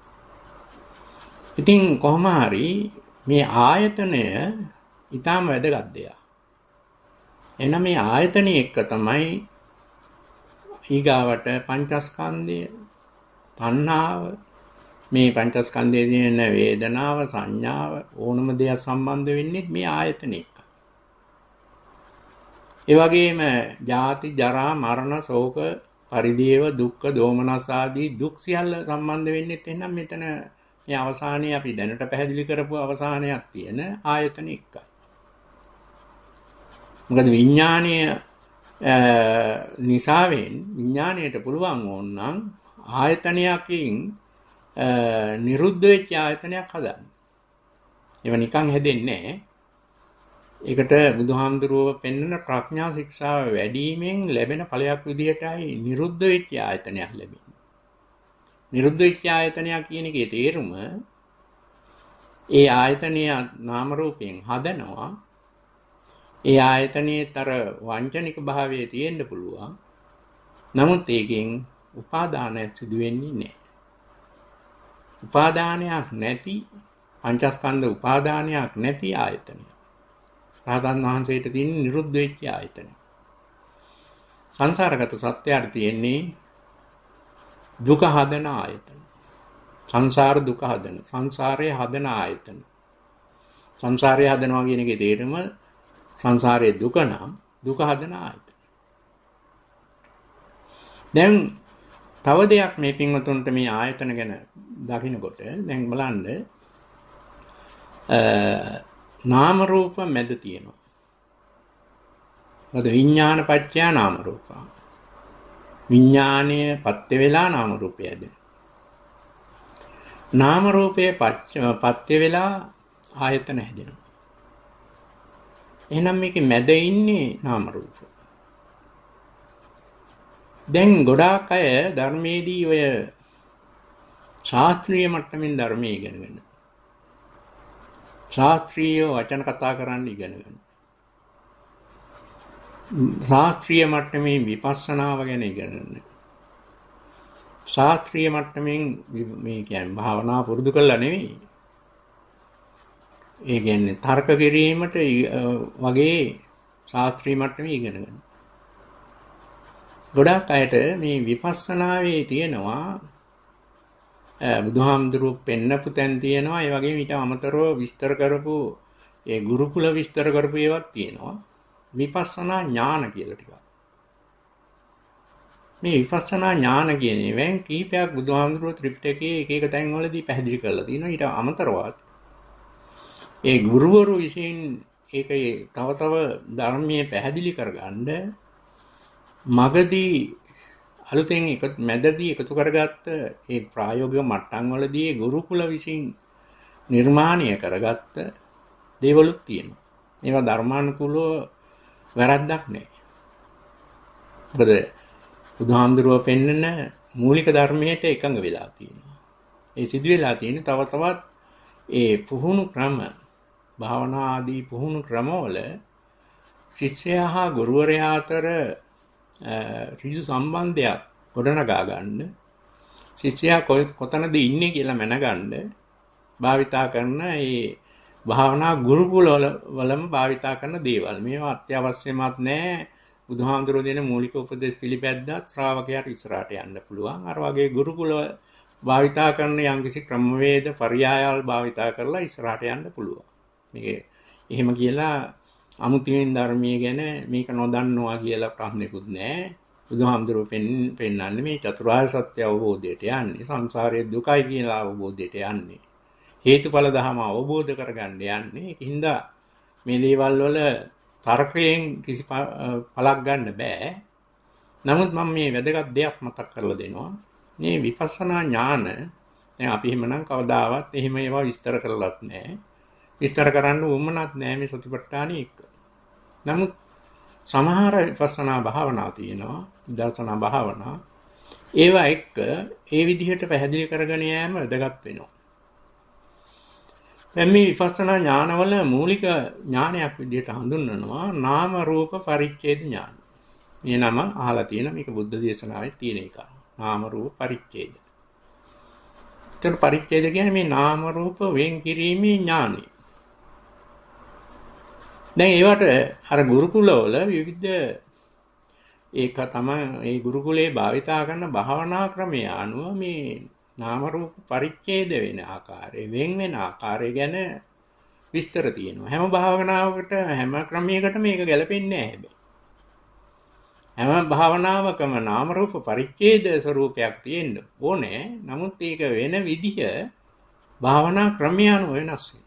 ඉතින් කොහොම හරි මේ ආයතනය ඊටම වැදගත් දෙයක්. එහෙනම් මේ ආයතනය එක්ක තමයි ඊගාවට පංචස්කන්ධය, තණ්හාව, මේ පංචස්කන්ධයේ තියෙන වේදනාව, සංඥාව ඕනම දෙයක් සම්බන්ධ වෙන්නේ මේ ආයතන එක්ක. ඒ වගේම ජාති, ජරා, මරණ, ශෝක, පරිදේව, දුක්ඛ, දෝමනස් ආදී දුක් සියල්ල සම්බන්ධ වෙන්නේ එහෙනම් මෙතන මේ අවසානයේ අපි දැනට පැහැදිලි කරපු අවසානයක් තියෙන ආයතන එක්කයි. මොකද විඥානීය නිසාවෙන් විඥාණයට පුළුවන් ඕනනම් ආයතනයකින් නිරුද්ධ වෙච්ච ආයතනයක් හදන්න. ඒව නිකන් හැදෙන්නේ නැහැ. ඒකට බුදුහාමුදුරුවෝ පෙන්වන ප්‍රඥා ශික්ෂාව වැඩිවීමෙන් ලැබෙන ඵලයක් විදිහටයි නිරුද්ධ වෙච්ච ආයතනයක් ලැබෙන්නේ. නිරුද්ධ වෙච්ච ආයතනයක් කියන එකේ තේරුම ඒ ආයතනය නාම රූපයෙන් හදනවා. ඒ ආයතනයේතර වංචනික භාවයේ තියෙන්න පුළුවන්. නමුත් ඒකෙන් උපාදානයක් සිදු වෙන්නේ නැහැ. උපාදානයක් නැති පංචස්කන්ධ උපාදානයක් නැති ආයතනය. රහතන් වහන්සේට තියෙන නිරුද්ධ වෙච්ච ආයතනය. සංසාරගත සත්‍යයට තියෙන්නේ දුක හදන ආයතන. සංසාර දුක හදන. සංසාරයේ හදන ආයතන. සංසාරයේ හදනවා කියන එකේ තේරුම සංසාරයේ දුක නම් දුක හදන ආයතන. දැන් තව දෙයක් මේ පින්වතුන්ට මේ ආයතන ගැන දකින්නකොට දැන් බලන්න නාම රූප මැද තියෙනවා. මොකද විඥාන පත්‍ය නාම රූප. විඥානයේ පත්‍ය වෙලා නාම රූපය ඇදෙන. නාම රූපයේ පත්‍ය වෙලා ආයතන හැදෙනවා. එහෙනම් මේකේ මැද ඉන්නේ නාම රූප. දැන් ගොඩාක් අය ධර්මයේදී ඔය ශාස්ත්‍රීය මට්ටමින් ධර්මයේ ඉගෙනගෙන ශාස්ත්‍රීය වචන කතා කරන්න ඉගෙනගෙන ශාස්ත්‍රීය මට්ටමේ විපස්සනාව ගැන ඉගෙනගෙන ශාස්ත්‍රීය මට්ටමින් මේ කියන්නේ භාවනා පුරුදු කළා නෙවෙයි. ඒ කියන්නේ තර්ක කිරීමට වගේ ශාස්ත්‍රීය මට්ටමේ ඉගෙනගෙන ගොඩාක් අයට මේ විපස්සනාවේ තියෙනවා බුදුහාමුදුරුවෝ පෙන්නපු තැන් තියෙනවා. ඒ වගේම ඊට අමතරව විස්තර කරපු ඒ ගුරුකුල විස්තර කරපු ඒවාත් තියෙනවා. විපස්සනා ඥාන කියලා ටිකක්. මේ විපස්සනා ඥාන කියන ඒවෙන් කීපයක් බුදුහාමුදුරුවෝ ත්‍රිපිටකයේ එක එක තැන්වලදී පැහැදිලි කරලා තියෙනවා. ඊට අමතරව ඒ ගුරුවරු විසින් ඒක තව තව ධර්මයේ පැහැදිලි කරගන්න මගදී අලුතෙන් එක මැදදී එකතු කරගත්ත ඒ ප්‍රායෝගික මට්ටම් වලදී ගුරුකුල විසින් නිර්මාණය කරගත්ත දේවලුත් තියෙනවා. ඒවා ධර්මානුකූලව වැරද්දක් නැහැ. මොකද බුදුහාමුදුරුවෝ පෙන්නන මූලික ධර්මයට එකඟ වෙලා තියෙනවා. ඒ සිදු වෙලා තියෙන්නේ තව තවත් ඒ පුහුණු ක්‍රම භාවනා ආදී පුහුණු ක්‍රමවල ශිෂ්‍යයා හා ගුරුවරයා අතර ඍජු සම්බන්ධයක් ගොඩනගා ගන්න ශිෂ්‍යයා කොතනද ඉන්නේ කියලා මැනගන්න භාවිතා කරන මේ භාවනා ගුරුකුල වලම භාවිතා කරන දේවල්. මේවා අත්‍යවශ්‍යමත් නැහැ. බුදුහාමුදුරුවෝ දෙන මූලික උපදේශ පිළිපැද්දත් ශ්‍රාවකයාට ඉස්සරහට යන්න පුළුවන්. අර වගේ ගුරුකුල භාවිතා කරන යම්කිසි ක්‍රමවේද පర్యాయాలు භාවිතා කරලා ඉස්සරහට යන්න පුළුවන්. මේක එහෙම කියලා අමුතියෙන් ධර්මයේ ගැන මේක නොදන්නවා කියලා ප්‍රශ්නෙකුත් නැහැ. බුදුහාමුදුරුවෝ පෙන්නන්නේ මේ චතුරාර්ය සත්‍ය අවබෝධයට යන්නේ සංසාරයේ දුකයි කියලා අවබෝධයට යන්නේ. හේතුඵල ධම අවබෝධ කරගන්න යන්නේ. ඒකින්ද මේ දේවල් වල තර්කයෙන් කිසි පළක් ගන්න බෑ. නමුත් මම මේ වැදගත් දෙයක් මතක් කරලා දෙනවා. මේ විපස්සනා ඥාන දැන් අපි එහෙමනම් කවදාවත් එහෙම ඒවා විස්තර කරලත් නැහැ. විස්තර කරන්න උවමනක් නැහැ මේ සතිපට්ඨානෙ එක්ක. නමුත් සමහර විපස්සනා භාවනා තියෙනවා, දර්ශනා භාවනා. ඒවා එක්ක ඒ විදිහට පැහැදිලි කරගෙන යෑම වැදගත් වෙනවා. දැන් මේ විපස්සනා ඥානවල මූලික ඥානයක් විදිහට හඳුන්වනවා නාම රූප පරිච්ඡේද ඥාන. මේ නම අහලා තියෙන මේක බුද්ධ දේශනාවේ තියෙන එක. නාම රූප පරිච්ඡේද. ඒතර පරිච්ඡේද කියන්නේ මේ නාම රූප වෙන් කිරීමේ ඥානය. දැන් ඒවට අර ගුරුකුලවල විවිධ ඒක තමයි ඒ ගුරුකුලේ භාවිතා කරන භාවනා ක්‍රමය අනුව මේ නාම රූප පරිච්ඡේද වෙන ආකාරය වෙන් වෙන ආකාරය ගැන විස්තර තියෙනවා. හැම භාවනාවකට හැම ක්‍රමයකටම මේක ගැලපෙන්නේ නැහැ හැබැයි. හැම භාවනාවකම නාම රූප පරිච්ඡේද ස්වરૂපයක් තියෙන්න ඕනේ. නමුත් ඒක වෙන විදිහ භාවනා ක්‍රමය අනුව වෙනස් වෙනවා.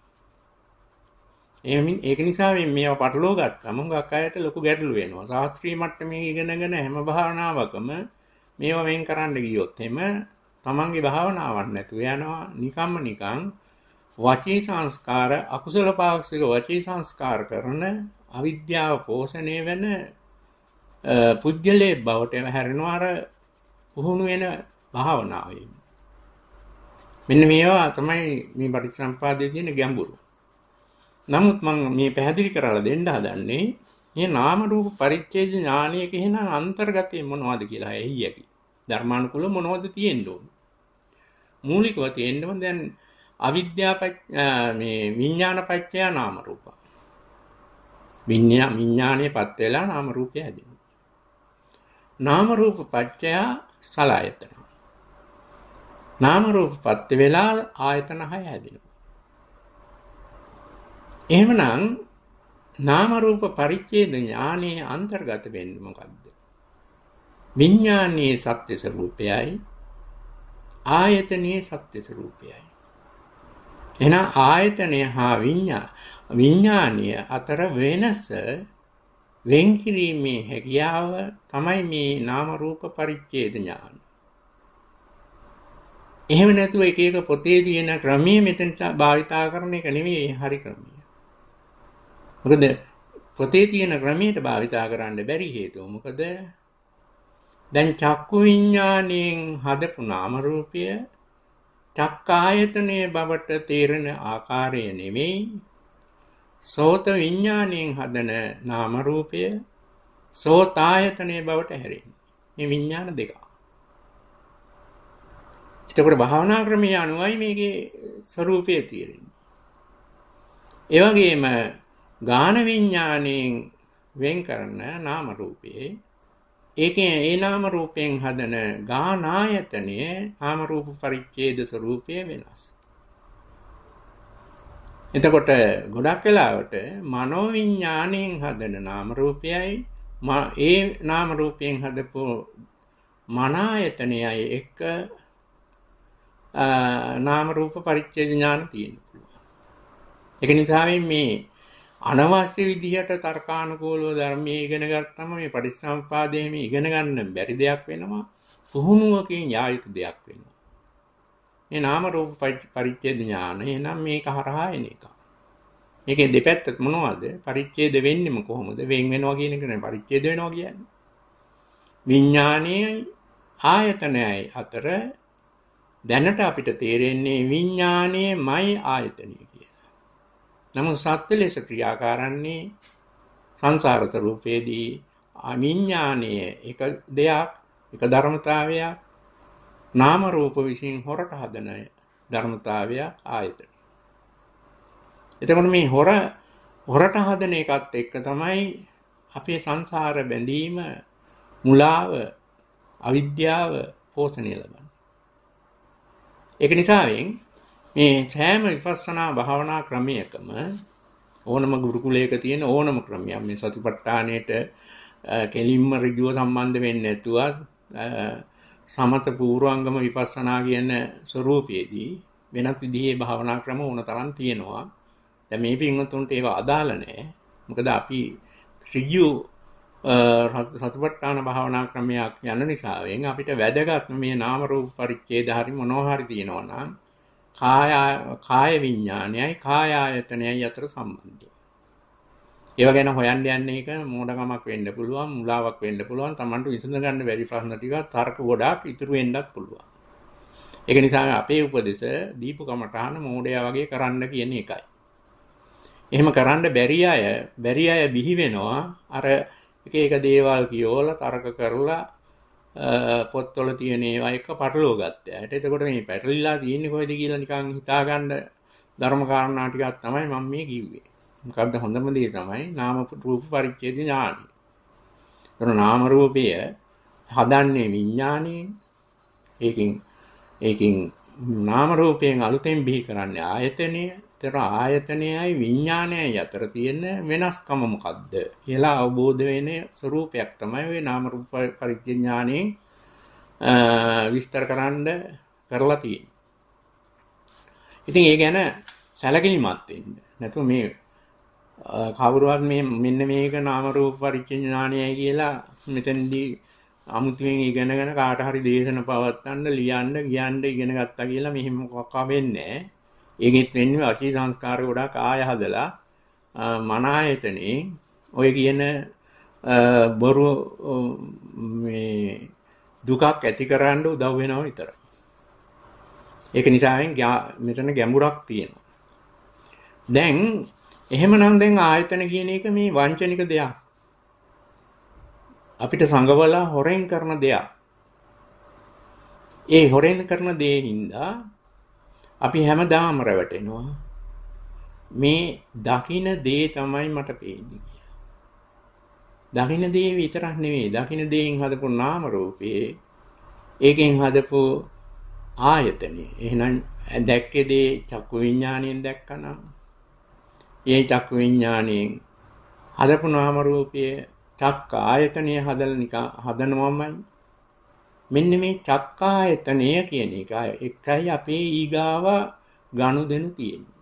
ඒක නිසා මේ මේවා පටලවා ගත්තාම හුඟක් අයට ලොකු ගැටලු වෙනවා. ශාස්ත්‍රීය මට්ටමේ ඉගෙනගෙන හැම භාවනාවකම මේවා වෙන් කරන්න ගියොත් එම තමන්ගේ භාවනාවක් නැතුව යනවා. නිකම්ම නිකං වචී සංස්කාර අකුසල පාක්ෂික වචී සංස්කාර කරන අවිද්‍යාව පෝෂණය වෙන පුද්ගලයේ බවට හැරෙනවා අර පුහුණු වෙන භාවනාවේ. මෙන්න මේවා තමයි මේ පටිච්චසමුප්පාදයේ තියෙන ගැඹුරු. නමුත් මම මේ පැහැදිලි කරලා දෙන්න හදන්නේ මේ නාම රූප පරිච්ඡේද ඥානයක එහෙනම් අන්තර්ගතය මොනවද කියලා ඇහි යකි. ධර්මානුකූල මොනවද තියෙන්න ඕන? මූලිකව තියෙන්න ඕන දැන් අවිද්‍යාව මේ විඥාන පත්‍ය නාම රූප. විඥා විඥානයේ පත් වෙලා නාම රූපය හැදෙනවා. නාම රූප පත්‍ය සලආයතන. නාම රූප පත්‍ය වෙලා ආයතන හය හැදෙනවා. එහෙමනම් නාම රූප පරිච්ඡේද ඥානයේ අන්තර්ගත වෙන්නේ මොකද්ද? විඥානයේ සත්‍ය ස්වરૂපයයි ආයතනයේ සත්‍ය ස්වરૂපයයි. එහෙනම් ආයතනය හා විඥා විඥානීය අතර වෙනස වෙන් කිරීමේ හැකියාව තමයි මේ නාම රූප පරිච්ඡේද ඥාන. එහෙම නැතුව එක එක පොතේ තියෙන ක්‍රමයේ මෙතනට භාවිතා කරන එක නෙමෙයි හරි ක්‍රමය. මොකද පොතේ තියෙන ක්‍රමයට භාවිතා කරන්න බැරි හේතුව මොකද? දැන් චක්කු විඥාණයෙන් හදපු නාම රූපය චක්කායතනයේ බවට තේරෙන ආකාරය නෙමෙයි සෝත විඥාණයෙන් හදන නාම රූපය සෝතායතනයේ බවට හැරෙන්නේ. මේ විඥාන දෙක. එතකොට භාවනා ක්‍රමයේ අනුවයි මේකේ ස්වરૂපය තේරෙන්නේ. ඒ වගේම ගාන විඥාණයෙන් වෙන් කරන නාම රූපයේ ඒකේ ඒ නාම රූපයෙන් හදන ගානායතනයේ නාම රූප පරිච්ඡේද ස්වરૂපය වෙනස්. එතකොට ගොඩක් වෙලාවට මනෝ විඥාණයෙන් හදන නාම රූපයයි ඒ නාම රූපයෙන් හදපු මනායතනයයි එක නාම රූප පරිච්ඡේද ඥාන තියෙනවා. ඒක නිසා මේ අනවශ්‍ය විදිහට තර්කානුකූලව ධර්මයේ ඉගෙන ගත්තම මේ පටිච්චසමුප්පාදයේ මේ ඉගෙන ගන්න බැරි දෙයක් වෙනවා. පුහුණුවකින් යා යුතු දෙයක් වෙනවා. මේ නාම රූප පරිච්ඡේද ඥාන එහෙනම් මේක හරහා එන එක. මේකේ දෙපැත්ත මොනවද? පරිච්ඡේද වෙන්නේම කොහොමද? වෙන් වෙනවා කියන එක නෙවෙයි පරිච්ඡේද වෙනවා කියන්නේ. විඥානයයි ආයතනයයි අතර දැනට අපිට තේරෙන්නේ විඥානයේමයි ආයතනය කියලා. නමුත් සත්‍ය ලෙස ක්‍රියාකාරන්නේ සංසාර ස්වરૂපයේදී විඥානයේ එක දෙයක් එක ධර්මතාවයක් නාම රූප විසින් හොරට හදන ධර්මතාවයක් ආයතන. එතකොට මේ හොර හොරට හදන එකත් එක්ක තමයි අපේ සංසාර බැඳීම මුලාව අවිද්‍යාව පෝෂණය ලබන්නේ. ඒක නිසාවෙන් මේ සෑම විපස්සනා භාවනා ක්‍රමයකම ඕනම ගුරුකුලයක තියෙන ඕනම ක්‍රමයක් මේ සතිපට්ඨානයට කෙලින්ම ඍජුව සම්බන්ධ වෙන්නේ නැතුව සමත පූර්වාංගම විපස්සනා කියන ස්වરૂපයේදී වෙනත් විදිහේ භාවනා ක්‍රම ඕන තරම් තියෙනවා. දැන් මේ පින්වතුන්ට ඒවා අදාළ නැහැ. මොකද අපි ඍජු සතිපට්ඨාන භාවනා ක්‍රමයක් යන නිසාවෙන් අපිට වැදගත් මේ නාම රූප පරිච්ඡේද හරි මොනවා හරි තියෙනවා නම් කාය කාය විඥානයයි කාය ආයතනයයි අතර සම්බන්ධය. ඒව ගැන හොයන්න යන්නේ එක මෝඩකමක් වෙන්න පුළුවන්, මුලාවක් වෙන්න පුළුවන්. Tamanට විසඳ ගන්න බැරි ප්‍රශ්න ටික තර්ක ගොඩාක් ඉතුරු වෙන්නත් පුළුවන්. ඒක නිසා අපේ උපදෙස දීපු කමඨාන මෝඩයා වගේ කරන්න කියන එකයි. එහෙම කරන්න බැරි අය බැරි අය බිහි වෙනවා අර එක එක දේවල් කියවලා තර්ක කරලා පොත්වල තියෙන ඒවා එක පටලව ගත්තාට. එතකොට මේ පැටලිලා තියෙන්නේ කොහෙද කියලා නිකන් හිතාගන්න ධර්ම කාරණා ටිකක් තමයි මම මේ කිව්වේ. මොකද්ද හොඳම දේ තමයි නාම රූප පරිච්ඡේද ඥානය. ඒතර නාම රූපය හදන්නේ විඥාණයෙන්. ඒකෙන් ඒකෙන් නාම රූපයෙන් අලුතෙන් බිහි කරන්නේ ආයතනය. ඒතර ආයතනයයි විඥානයයි අතර තියෙන වෙනස්කම මොකද්ද කියලා අවබෝධ වෙන ස්වરૂපයක් තමයි ওই නාම රූප පරිච්ඡේද ඥානයෙන් විස්තර කරන්න කරලා තියෙන්නේ. ඉතින් ඒ ගැන සැලකිලිමත් වෙන්න. නැත්නම් මේ කවුරුවත් මේ මෙන්න මේක නාම රූප පරිච්ඡේද ඥානයයි කියලා මෙතනදී අමුතුවෙන් ඉගෙනගෙන කාට හරි දේශන පවත්තන්න ලියන්න කියන්න ඉගෙන ගත්තා කියලා මෙහෙම මොකක් වෙන්නේ නැහැ. ඒකෙත් වෙන්නේ අචී සංස්කාර ගොඩක් ආය හදලා මන ආයතනේ ඔය කියන බොරු මේ දුකක් ඇති කරන්න උදව් වෙනවා විතරයි. ඒක නිසාවෙන් මෙතන ගැඹුරක් තියෙනවා. දැන් එහෙමනම් දැන් ආයතන කියන එක මේ වංචනික දෙයක්. අපිට සංගවලා හොරෙන් කරන දෙයක්. ඒ හොරෙන් කරන දේ හින්දා අපි හැමදාම රැවටෙනවා. මේ දකින්න දේ තමයි මට පේන්නේ. දකින්න දේ විතරක් නෙවෙයි. දකින්න දේෙන් හදපු නාම රූපේ ඒකෙන් හදපු ආයතනෙ. එහෙනම් දැක්කේ දේ චක්කු විඥාණයෙන් දැක්කනම් ඒ චක්කු විඥාණයෙන් හදපු නාම රූපයේ චක්ක ආයතනය හදලා නිකන් හදනවමයි. මෙන්න මේ චක්ක ආයතනය කියන එක එකයි අපේ ඊගාව ගනුදෙනු තියෙන්නේ.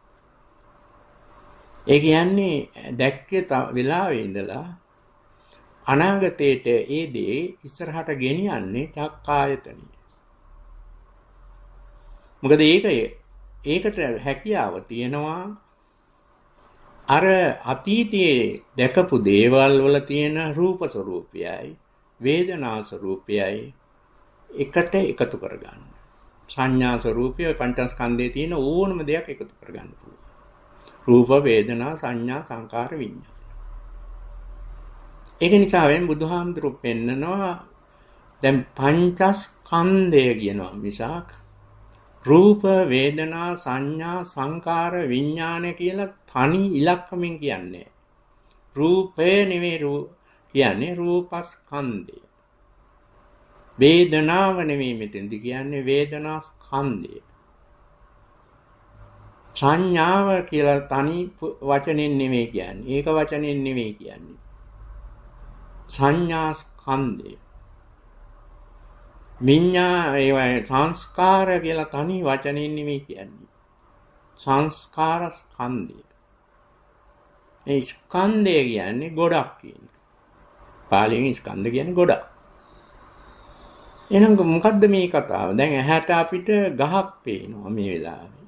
ඒ කියන්නේ දැක්කේ වෙලාවේ ඉඳලා අනාගතයට ඒ දේ ඉස්සරහට ගෙනියන්නේ චක්ක ආයතනය. මොකද ඒක ඒකට හැකියාව තියෙනවා අර අතීතයේ දැකපු දේවල් වල තියෙන රූප ස්වરૂපයයි වේදනා ස්වરૂපයයි එකට එකතු කරගන්න. සංඥා ස්වરૂපය පංචස්කන්ධයේ තියෙන ඕනම දෙයක් එකතු කරගන්න පුළුවන්. රූප වේදනා සංඥා සංකාර විඤ්ඤාණ. ඒක නිසා වෙන් බුදුහාමුදුරු පෙන්නනවා දැන් පංචස්කන්ධය කියනවා මිසක් රූප වේදනා සංඥා සංකාර විඥාන කියලා තනි ඉලක්කමින් කියන්නේ. රූපය නෙවෙයි රූ කියන්නේ රූපස්කන්ධය. වේදනාව නෙවෙයි මෙතෙන්දි කියන්නේ වේදනා ස්කන්ධය. සංඥාව කියලා තනි වචනෙන් නෙවෙයි කියන්නේ. ඒක වචනෙන් නෙවෙයි කියන්නේ. සංඥා ස්කන්ධය. විඤ්ඤා ඒ සංස්කාර කියලා තනි වචනෙන් නෙවෙයි කියන්නේ. සංස්කාර ස්කන්ධය. ඒ ස්කන්ධය කියන්නේ ගොඩක් කියන එක. පාලියෙන් ස්කන්ධ කියන්නේ ගොඩක්. එහෙනම් මොකද්ද මේ කතාව? දැන් ඇහැට අපිට ගහක් පේනවා මේ වෙලාවේ.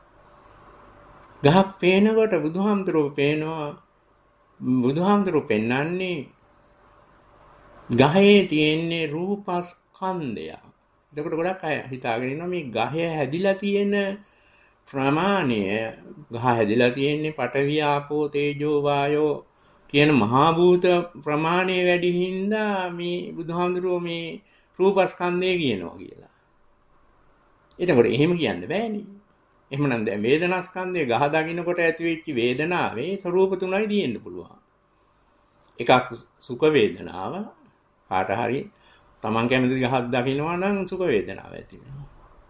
ගහක් පේනකොට බුදුහාමුදුරුවෝ පේනවා බුදුහාමුදුරුවෝ පෙන්වන්නේ ගහේ තියෙන්නේ රූපස්කන්ධයක්. එතකොට ගොඩක් අය හිතාගෙන ඉන්නවා මේ ගහේ හැදිලා තියෙන ප්‍රමාණය ගහ හැදිලා තියෙන්නේ පඨවි ආපෝ තේජෝ වායෝ කියන මහා භූත ප්‍රමාණය වැඩි හින්දා මේ බුදුහාමුදුරුවෝ මේ රූපස්කන්ධය කියනවා කියලා. එතකොට එහෙම කියන්න බෑනේ. එහෙමනම් දැන් වේදනාස්කන්ධය ගහ දකින්නකොට ඇති වෙච්ච වේදනාවේ ස්වરૂප තුනයි තියෙන්න පුළුවන්. එකක් සුඛ වේදනාව කාට හරි තමන් කැමති ගහක් දකින්නවා නම් සුඛ වේදනාව ඇති වෙනවා.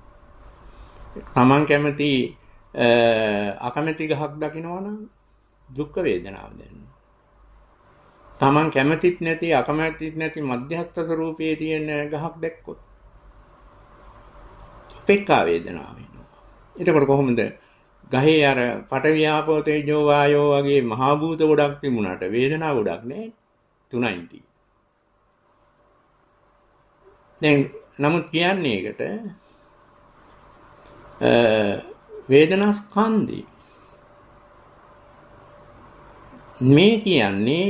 තමන් කැමති අකමැති ගහක් දකින්නවා නම් දුක් වේදනාව දැනෙනවා. තමන් කැමතිත් නැති අකමැතිත් නැති මධ්‍යස්ථ ස්වરૂපයේ තියෙන ගහක් දැක්කොත් උපේක්ඛා වේදනාව වෙනවා. එතකොට කොහොමද ගහේ අර පඨවි ආපෝ තේජෝ වායෝ වගේ මහා භූත ගොඩක් තිබුණාට වේදනාව ගොඩක් නැහැ. තුනයි තියෙන්නේ. දැන් නමුත් කියන්නේ ඒකට වේදනා ස්කන්ධය මේ කියන්නේ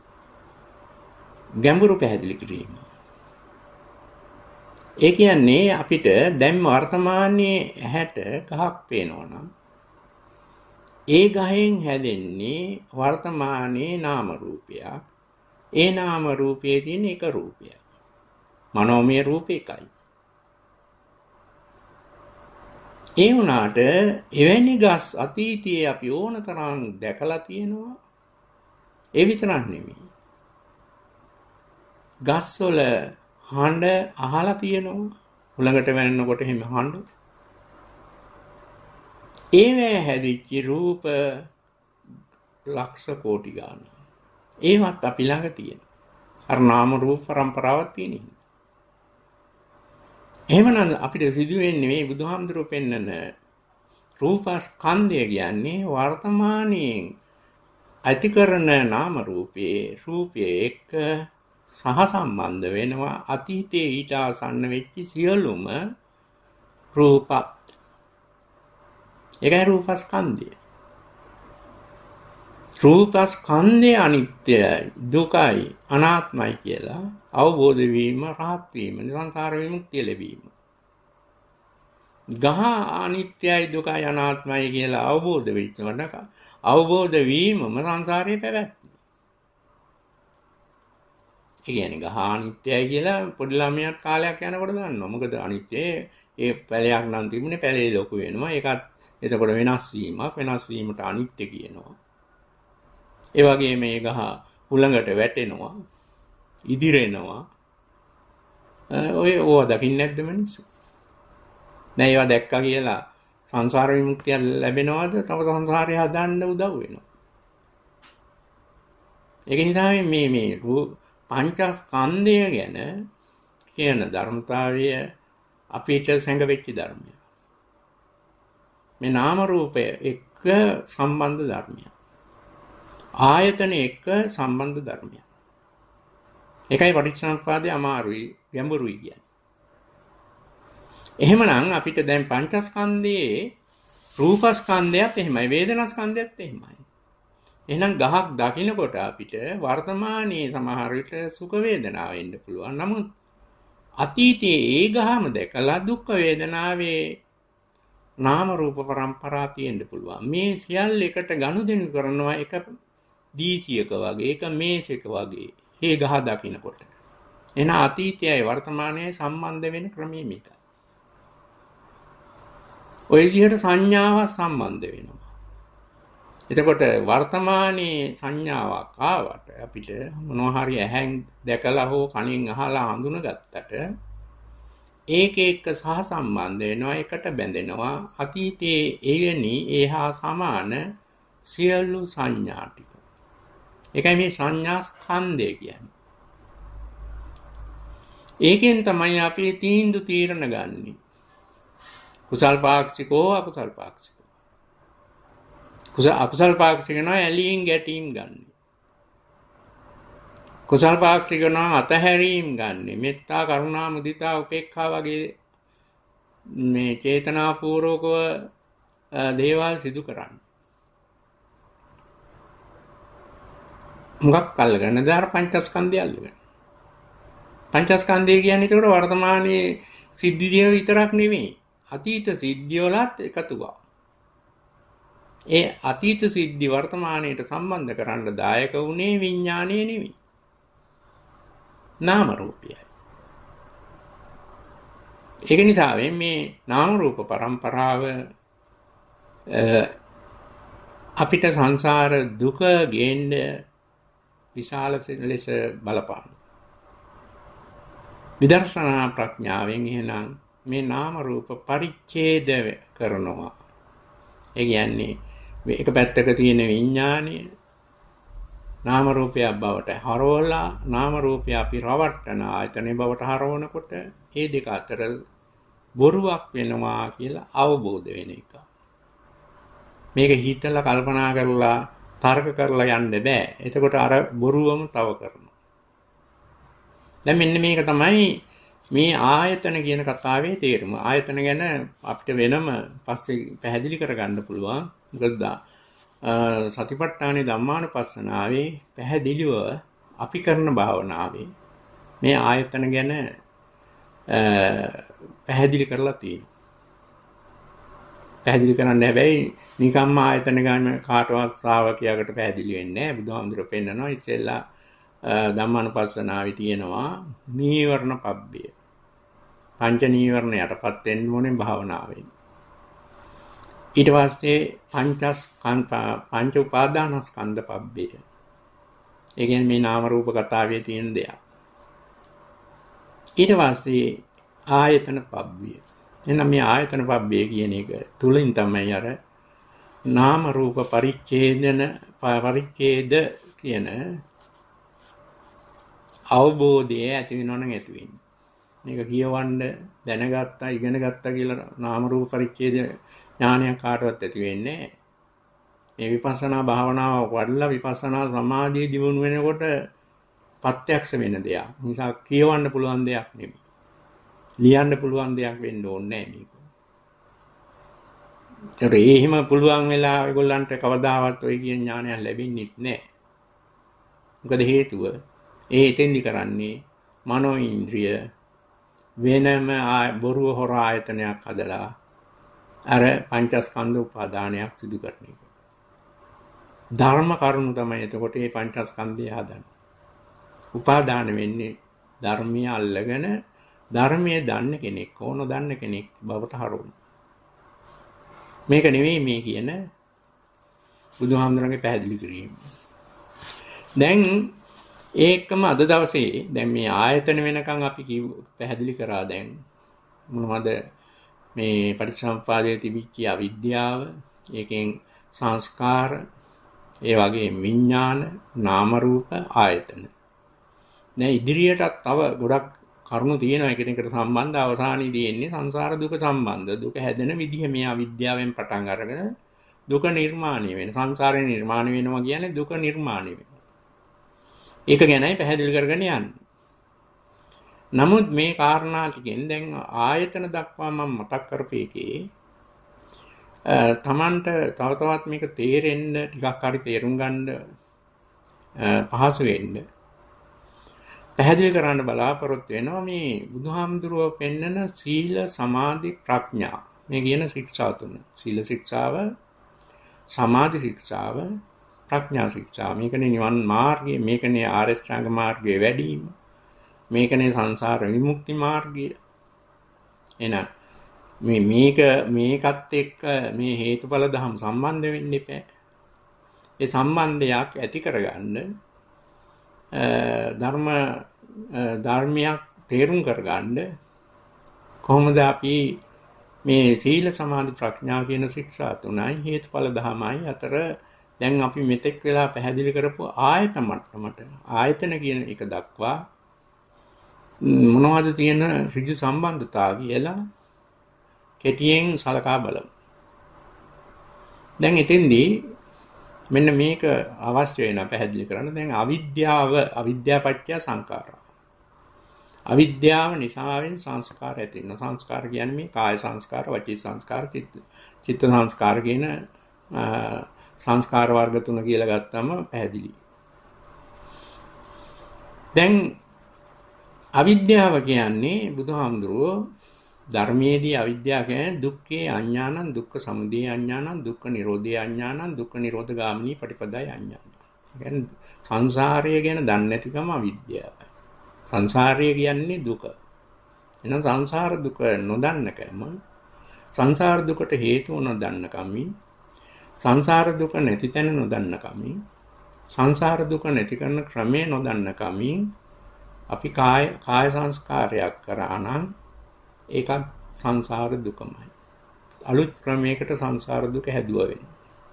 ගැඹුරු පැහැදිලි කිරීම. ඒ කියන්නේ අපිට දැන් වර්තමානයේ ඇහැට ගහක් පේනවා නම් ඒ ගහෙන් හැදෙන්නේ වර්තමානයේ නාම රූපයක්. ඒ නාම රූපයේ තියෙන එක රූපයක්. මනෝමය රූප එකයි. ඒ වුණාට එවැනි ගස් අතීතයේ අපි ඕන තරම් දැකලා තියෙනවා. ඒ විතරක් නෙමෙයි. ගස්වල හඬ අහලා තියෙනවා. උලඟට වැන්නකොට එහෙම හඬ. ඒවැ හැදිච්ච රූප ලක්ෂ කෝටි ගාන. ඒවත් අපි ළඟ තියෙන. අර නාම රූප પરම්පරාවක් තියෙනවා. එහෙමනම් අපිට සිදු වෙන්නේ මේ බුදුහාමුදුරුවෝ පෙන්නන රූපස්කන්ධය කියන්නේ වර්තමානයේ ඇති කරන නාම රූපේ රූපයේ එක්ක සහ සම්බන්ධ වෙනවා අතීතයේ ඊට ආසන්න වෙච්ච සියලුම රූපත්. ඒකයි රූපස්කන්ධය. රූපස්කන්ධය අනිත්‍යයි, දුකයි, අනාත්මයි කියලා අවබෝධ වීම රහත් වීම, සංසාර විමුක්තිය ලැබීම. ගහ අනිත්‍යයි, දුකයි, අනාත්මයි කියලා අවබෝධ වෙච්චවනක අවබෝධ වීමම සංසාරයේ පැවැත්ම. ඒ කියන්නේ ගහ අනිත්‍යයි කියලා පොඩි ළමයාට කාලයක් යනකොට දන්නවා. මොකද අනිත්‍යයේ ඒ පැලයක් නම් තිබුණේ පැලේ ලොකු වෙනවා. ඒකත් එතකොට වෙනස් වීමක්, වෙනස් වීමට අනිත්‍ය කියනවා. ඒ වගේ මේ ගහ උලඟට වැටෙනවා, ඉදිරෙනවා. ඔය ඕවා දකින්නේ නැද්ද මිනිස්සු? නෑ ඒවා දැක්කා කියලා සංසාර විමුක්තිය ලැබෙනවද? තව සංසාරය හදන්න උදව් වෙනවා. ඒක නිසා මේ මේ පංචස්කන්ධය ගැන කියන ධර්මතාවය අපිට සැඟවෙච්ච ධර්මය. මේ නාම රූපය එක්ක සම්බන්ධ ධර්මයක්. ආයතන එක්ක සම්බන්ධ ධර්මයක්. ඒකයි පටිච්චසමුප්පාදේ අමාරුයි, ගැඹුරුයි කියන්නේ. එහෙමනම් අපිට දැන් පංචස්කන්ධයේ රූපස්කන්ධයත් එහෙමයි, වේදනාස්කන්ධයත් එහෙමයි. එහෙනම් ගහක් දකින්නකොට අපිට වර්තමානයේ සමහර විට සුඛ වේදනාව එන්න පුළුවන්. නමුත් අතීතයේ ඒ ගහම දැකලා දුක් වේදනාවේ නාම රූප પરම්පරා තියෙන්න පුළුවන්. මේ සියල්ල එකට ගනුදෙනු කරනවා එක දීසියක වගේ, එක මේසයක වගේ. මේ ගහ දකින්නකොට. එන අතීතයයි වර්තමානයයි සම්බන්ධ වෙන ක්‍රමය මේකයි. ඔය විදිහට සංඥාවක් සම්බන්ධ වෙනවා. එතකොට වර්තමානයේ සංඥාවක් ආවට අපිට මොනවා හරි ඇහෙන් දැකලා හෝ කනින් අහලා හඳුනගත්තට ඒක එක්ක සහ සම්බන්ධ වෙනවා, එකට බැඳෙනවා. අතීතයේ එවැනි ඒහා සමාන සියලු සංඥා ටික. ඒකයි මේ සංඥා ස්කන්ධය කියන්නේ. ඒකෙන් තමයි අපි තීන්දුව තීරණ ගන්නෙ. කුසල් පාක්ෂිකෝ අකුසල් පාක්ෂිකෝ. කුසල අකුසල් පාක්ෂික නෝ ඇලීම් ගැටීම් ගන්න. කුසල් පාක්ෂික නෝ අතහැරීම් ගන්න. මෙත්තා කරුණා මුදිතා උපේක්ඛා වගේ මේ චේතනාපූර්වකව දේවල් සිදු කරන්න. මොකක් අල්ලගන්න දාර පංචස්කන්ධය අල්ලගන්න. පංචස්කන්ධය කියන්නේ ඒකට වර්තමානයේ සිද්ධිය විතරක් නෙමෙයි. අතීත සිද්ධියවලත් එකතුවක්. ඒ අතීත සිද්ධි වර්තමානයට සම්බන්ධ කරන්න දායක වුණේ විඥානය නෙමෙයි. නාම රූපයයි. ඒක නිසා මේ නාම රූප પરම්පරාව අපිට සංසාර දුක ගෙන්න විශාල ලෙස බලපාන. විදර්ශනා ප්‍රඥාවෙන් එහෙනම් මේ නාම රූප පරිච්ඡේද කරනවා. ඒ කියන්නේ එක පැත්තක තියෙන විඥානය නාම රූපයක් බවට හරවලා නාම රූපය අපි රවට්ටන ආයතනේ බවට හරවනකොට ඒ දෙක අතර බොරුවක් වෙනවා කියලා අවබෝධ වෙන එක. මේක හිතලා කල්පනා කරලා තර්ක කරලා යන්න බෑ. එතකොට අර බොරුවම තව කරනවා. දැන් මෙන්න මේක තමයි මේ ආයතන කියන කතාවේ තේරුම. ආයතන ගැන අපිට වෙනම පස්සේ පැහැදිලි කරගන්න පුළුවන්. මොකද සතිපට්ඨානේ ධම්මානුපස්සනාවේ පැහැදිලිව අපි කරන භාවනාවේ මේ ආයතන ගැන පැහැදිලි කරලා තියෙනවා. පැහැදිලි කරන්න හැබැයි නිකම්ම ආයතන ගැන කාටවත් ශ්‍රාවකයාකට පැහැදිලි වෙන්නේ නැහැ. බුදුහාමුදුරුවෝ පෙන්නනවා ඉතින්ලා ධම්මානුපස්සනාවේ තියෙනවා නීවරණ පබ්බය. පංච නීවරණ යටපත් වෙන්න ඕනේ භාවනාවෙන්. ඊට පස්සේ පංචස්කන්ධ පංච උපාදානස්කන්ධ පබ්බය. ඒ කියන්නේ මේ නාම රූප කතාවේ තියෙන දෙයක්. ඊට පස්සේ ආයතන පබ්බය. එහෙනම් මේ ආයතන පබ්බය කියන එක තුලින් තමයි අර නාම රූප පරිච්ඡේදන පරිච්ඡේද කියන අවබෝධය ඇති වෙනව නම් ඇති වෙන්නේ. මේක කියවන්න දැනගත්තා ඉගෙන ගත්තා කියලා නාම රූප පරිච්ඡේද ඥානයක් කාටවත් ඇති වෙන්නේ නැහැ. මේ විපස්සනා භාවනාව වඩලා විපස්සනා සමාධිය දියුණු වෙනකොට ප්‍රත්‍යක්ෂ වෙන දෙයක්. නිසා කියවන්න පුළුවන් දෙයක් නෙමෙයි. ලියන්න පුළුවන් දෙයක් වෙන්න ඕනේ නැහැ මේක. ඒකට ඒ හිම පුළුවන් වෙලා ඒගොල්ලන්ට කවදාවත් ඔය කියන ඥානය ලැබෙන්නේ නැහැ. මොකද හේතුව ඒ එතෙන්දි කරන්නේ මනෝ ඉන්ද්‍රිය වෙනම බොරුව හොර ආයතනයක් හදලා අර පංචස්කන්ධ උපාදානයක් සිදු කරන එක. ධර්ම කරුණු තමයි එතකොට මේ පංචස්කන්ධය හදන්නේ. උපාදාන වෙන්නේ ධර්මීය අල්ලගෙන ධර්මයේ දන්න කෙනෙක් ඕන දන්න කෙනෙක් බවට හරවන. මේක නෙවෙයි මේ කියන බුදුහාමුදුරන්ගේ පැහැදිලි කිරීම. දැන් ඒකම අද දවසේ දැන් මේ ආයතන වෙනකන් අපි කිව් පැහැදිලි කරා දැන් මොනවද මේ පටිච්චසමුප්පාදයේ තිබිච්ච අවිද්‍යාව, ඒකෙන් සංස්කාර, ඒ වගේ විඥාන, නාම රූප, ආයතන. දැන් ඉදිරියටත් තව ගොඩක් කරුණු තියෙනවා එකිනෙකට සම්බන්ධ. අවසානයේදී එන්නේ සංසාර දුක සම්බන්ධ. දුක හැදෙන විදිහ මේ අවිද්‍යාවෙන් පටන් අරගෙන දුක නිර්මාණය වෙන. සංසාරේ නිර්මාණය වෙනවා කියන්නේ දුක නිර්මාණය වෙනවා. ඒක ගැනයි පැහැදිලි කරගෙන යන්නේ. නමුත් මේ කාරණා ටිකෙන් දැන් ආයතන දක්වා මම මතක් කරපේකේ තමන්ට තව තවත් මේක තේරෙන්න ටිකක් හරි තේරුම් ගන්න පහසු වෙන්න පැහැදිලි කරන්න බලාපොරොත්තු වෙනවා මේ බුදුහාමුදුරුවෝ පෙන්නන සීල සමාධි ප්‍රඥා මේ කියන ශික්ෂා තුන. සීල ශික්ෂාව, සමාධි ශික්ෂාව, ප්‍රඥා ශික්ෂා. මේකනේ නිවන් මාර්ගය, මේකනේ ආර්ය ශ්‍රාංග මාර්ගයේ වැඩිම, මේකනේ සංසාර විමුක්ති මාර්ගය. එහෙනම් මේ මේක මේකත් එක්ක මේ හේතුඵල ධම් සම්බන්ධ වෙන්න එපා. ඒ සම්බන්ධයක් ඇති කරගන්න ධර්ම ධර්මයක් තේරුම් කරගන්න කොහොමද අපි මේ සීල සමාධි ප්‍රඥා කියන ශික්ෂා තුනයි හේතුඵල ධමයි අතර දැන් අපි මෙතෙක් වෙලා පැහැදිලි කරපු ආයතන මට්ටමට ආයතන කියන එක දක්වා මොනවද තියෙන ඍජු සම්බන්ධතාව කියලා කෙටියෙන් සලකා බලමු. දැන් එතෙන්දී මෙන්න මේක අවශ්‍ය වෙන පැහැදිලි කරන්න. දැන් අවිද්‍යාව අවිද්‍යාපත්‍ය සංඛාරා. අවිද්‍යාව නිසාවෙන් සංස්කාර ඇති වෙනවා. සංස්කාර කියන්නේ මේ කාය සංස්කාර, වචී සංස්කාර, චිත්ත චිත්ත සංස්කාර කියන සංස්කාර වර්ග තුන කියලා ගත්තම පැහැදිලි. දැන් අවිද්‍යාව කියන්නේ බුදුහාමුදුරුවෝ ධර්මයේදී අවිද්‍යාව කියන්නේ දුක්ඛේ අඥානං, දුක්ඛ සමුදය අඥානං, දුක්ඛ නිරෝධේ අඥානං, දුක්ඛ නිරෝධ ගාමිනී පටිපදාය අඥානං. කියන්නේ සංසාරය ගැන දන්නේ නැතිකම අවිද්‍යාවයි. සංසාරය කියන්නේ දුක. එහෙනම් සංසාර දුක නොදන්නකම, සංසාර දුකට හේතුව නොදන්නකමින්, සංසාර දුක නැති තැන නොදන්නකමින්, සංසාර දුක නැති කරන ක්‍රමය නොදන්නකමින් අපි කාය කාය සංස්කාරයක් කරා නම් ඒක සංසාර දුකමයි. අලුත් ක්‍රමයකට සංසාර දුක හැදුවා වෙනවා.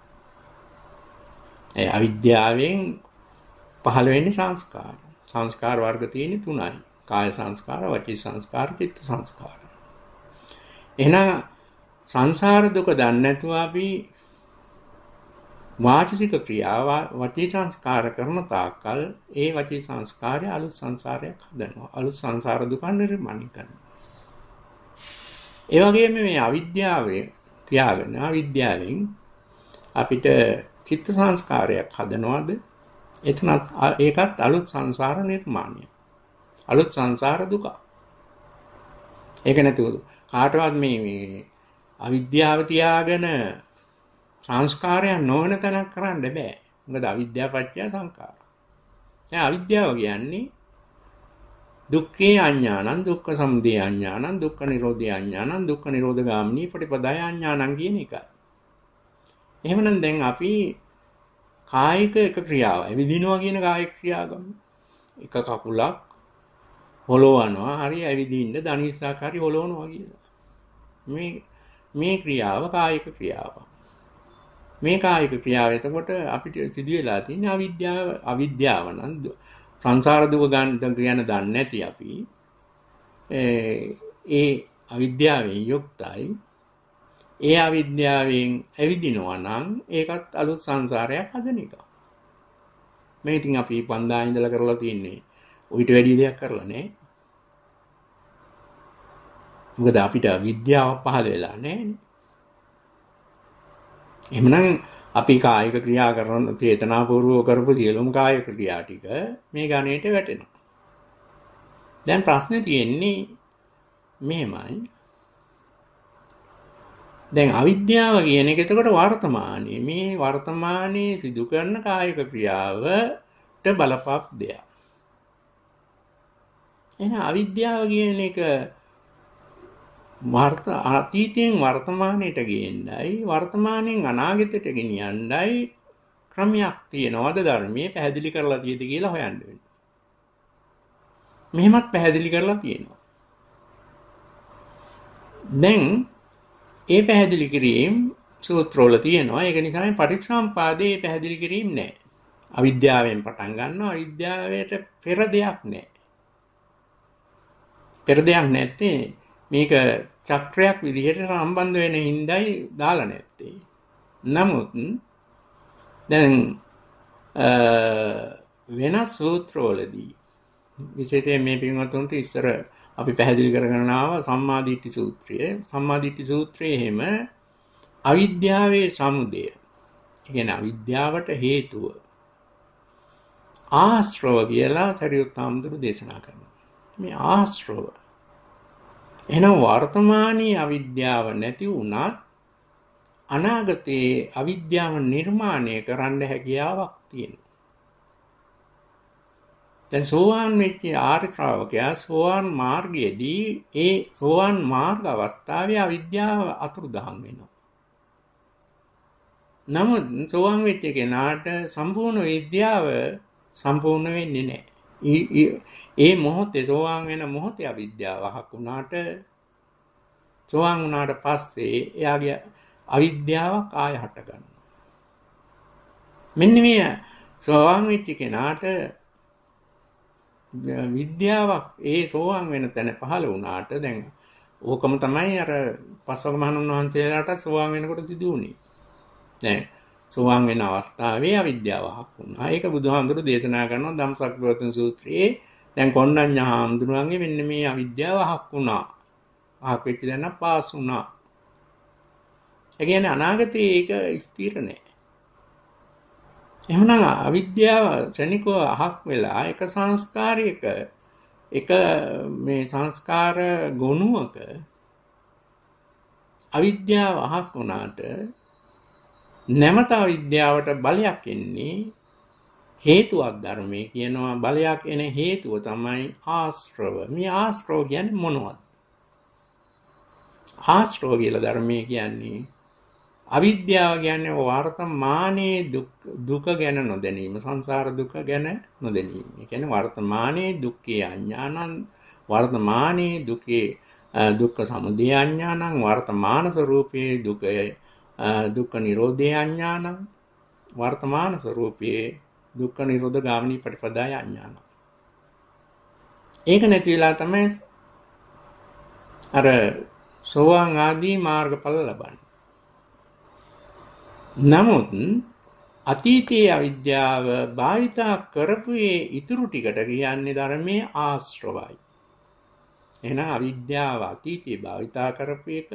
ඒ අවිද්‍යාවෙන් පහළ වෙන්නේ සංස්කාර. සංස්කාර වර්ග තියෙන්නේ තුනයි. කාය සංස්කාර, වචී සංස්කාර, චිත්ත සංස්කාර. එහෙනම් සංසාර දුක දන්නේ නැතුව අපි වාචික ක්‍රියාව වචී සංස්කාර කරන තාක්කල් ඒ වචී සංස්කාරය අලුත් සංසාරයක් හදනවා. අලුත් සංසාර දුක නිර්මාණය කරනවා. ඒ වගේම මේ අවිද්‍යාවේ තියාගෙන අවිද්‍යාවෙන් අපිට චිත්ත සංස්කාරයක් හදනවාද? එතනත් ඒකත් අලුත් සංසාර නිර්මාණය. අලුත් සංසාර දුක. ඒක නැතුව කාටවත් මේ මේ අවිද්‍යාව තියාගෙන සංස්කාරයන් නොවන තැනක් කරන්න බෑ. මොකද අවිද්‍යාව පත්‍ය සංඛාර. දැන් අවිද්‍යාව කියන්නේ දුක්ඛේ අඥානං, දුක්ඛ සමුදය අඥානං, දුක්ඛ නිරෝධේ අඥානං, දුක්ඛ නිරෝධ ගාමිනී පටිපදාය අඥානං කියන එකයි. එහෙමනම් දැන් අපි කායික එක ක්‍රියාව, ඇවිදිනවා කියන කායික ක්‍රියාව ගමු. එක කකුලක් හොලවනවා, හරි ඇවිදින්න ධනිස්සක් හරි හොලවනවා කියලා. මේ මේ ක්‍රියාව කායික ක්‍රියාවක්. මේ කායික ක්‍රියාව එතකොට අපිට සිදු වෙලා තියෙන අවිද්‍යාව අවිද්‍යාව නම් සංසාර දුක ගන්න කියන දන්නේ නැති අපි ඒ අවිද්‍යාවෙන් යුක්තයි. ඒ අවිද්‍යාවෙන් ඇවිදිනවා නම් ඒකත් අලුත් සංසාරයක් හදන එක. මේ ඉතින් අපි පන්දා ඉඳලා කරලා තින්නේ ඊට වැඩි දෙයක් කරලා නැහැ. මොකද අපිට විද්‍යාව පහළ වෙලා නැහැ. එහෙමනම් අපි කායික ක්‍රියා කරන චේතනාපූර්වව කරපු සියලුම කායික ක්‍රියා ටික මේ ගණයට වැටෙනවා. දැන් ප්‍රශ්නේ තියෙන්නේ මෙහෙමයි. දැන් අවිද්‍යාව කියන එක එතකොට වර්තමානයේ මේ වර්තමානයේ සිදු කරන කායික ක්‍රියාවට බලපක් දෙයක්. එහෙනම් අවිද්‍යාව කියන එක වර්ත අතීතයෙන් වර්තමානයට ගේන්නයි වර්තමානයෙන් අනාගතයට ගෙනියන්නයි ක්‍රමයක් තියෙනවද ධර්මයේ පැහැදිලි කරලා තියෙද කියලා හොයන්න වෙනවා. මෙහෙමත් පැහැදිලි කරලා තියෙනවා. දැන් ඒ පැහැදිලි කිරීම සූත්‍රවල තියෙනවා. ඒක නිසා මේ පටිච්චසමුපාදයේ පැහැදිලි කිරීම නැහැ. අවිද්‍යාවෙන් පටන් ගන්නවා. අවිද්‍යාවට පෙර දෙයක් නැහැ. පෙර දෙයක් නැත්තේ මේක චක්‍රයක් විදිහට සම්බන්ධ වෙන හිඳයි දාලා නැත්තේ. නමුත් දැන් වෙනස් සූත්‍රවලදී විශේෂයෙන් මේ පින්වත්තුන්ට ඉස්සර අපි පැහැදිලි කරගෙන ආවා සම්මාදිට්ඨි සූත්‍රය. සම්මාදිට්ඨි සූත්‍රයේ හැම අවිද්‍යාවේ සමුදය. ඒ කියන්නේ අවිද්‍යාවට හේතුව ආශ්‍රව කියලා සරියුත් හාමුදුරුවෝ දේශනා කරනවා. මේ ආශ්‍රව එහෙනම් වර්තමානයේ අවිද්‍යාව නැති වුණත් අනාගතයේ අවිද්‍යාව නිර්මාණය කරන්න හැකියාවක් තියෙනවා. දැන් සෝවාන් වෙච්ච ආර්ය ශ්‍රාවකයා සෝවාන් මාර්ගයේදී ඒ සෝවාන් මාර්ග අවස්ථාවේ අවිද්‍යාව අතුරුදහන් වෙනවා. නමුත් සෝවාන් වෙච්ච කෙනාට සම්පූර්ණ විද්‍යාව සම්පූර්ණ වෙන්නේ නැහැ. ඒ මොහොතේ සෝවාන් වෙන මොහොතේ අවිද්‍යාවක් වුණාට සෝවාන් වුණාට පස්සේ එයාගේ අවිද්‍යාවක් ආය හට ගන්නවා. මෙන්න මේ සෝවාන් වෙච්ච කෙනාට විද්‍යාවක් ඒ සෝවාන් වෙන තැන පහළ වුණාට දැන් ඕකම තමයි අර පස්වග මහණුන් වහන්සේලාට සෝවාන් වෙනකොට සිදු වුණේ. දැන් සෝවාන් වෙන අවස්ථාවේ අවිද්‍යාවක් වුණා. ඒක බුදුහාමුදුරු දේශනා කරනවා ධම්සක්ඛවතුන් සූත්‍රයේ. දැන් කොණ්ණඤ්ඤ හාමුදුරුවන්ගේ මෙන්න මේ අවිද්‍යාවක් වුණා. අහක් වෙච්ච දැන පාස් වුණා. ඒ කියන්නේ අනාගතේ ඒක ස්ථිර නැහැ. එහෙමනම් අවිද්‍යාව ක්ෂණිකව අහක් වෙලා එක සංස්කාරයක එක මේ සංස්කාර ගුණුවක අවිද්‍යාව අහක් වුණාට නැමත අවිද්‍යාවට බලයක් එන්නේ හේතුවක් ධර්මයේ කියනවා. බලයක් එන හේතුව තමයි ආශ්‍රව. මේ ආශ්‍රව කියන්නේ මොනවද? ආශ්‍රව කියලා ධර්මයේ කියන්නේ අවිද්‍යාව කියන්නේ වර්තමානයේ දුක ගැන නොදැනීම, සංසාර දුක ගැන නොදැනීම. ඒ කියන්නේ වර්තමානයේ දුක්ඛේ අඥානං, වර්තමානයේ දුකේ දුක්ඛ සමුදය අඥානං, වර්තමාන ස්වરૂපයේ දුකේ දුක්ඛ නිරෝධේ අඥානං, වර්තමාන ස්වરૂපයේ දුක්ඛ නිරෝධ ගාමිනී ප්‍රතිපදාය අඥානං. ඒක නැති වෙලා තමයි අර සෝවාන් ආදී මාර්ගඵල ලබන්නේ. නමුත් අතීතයේ අවිද්‍යාව භාවිතා කරපු ඒ ඉතුරු ටිකට කියන්නේ ධර්මයේ ආශ්‍රවයි. එහෙනම් අවිද්‍යාව අතීතයේ භාවිතා කරපු එක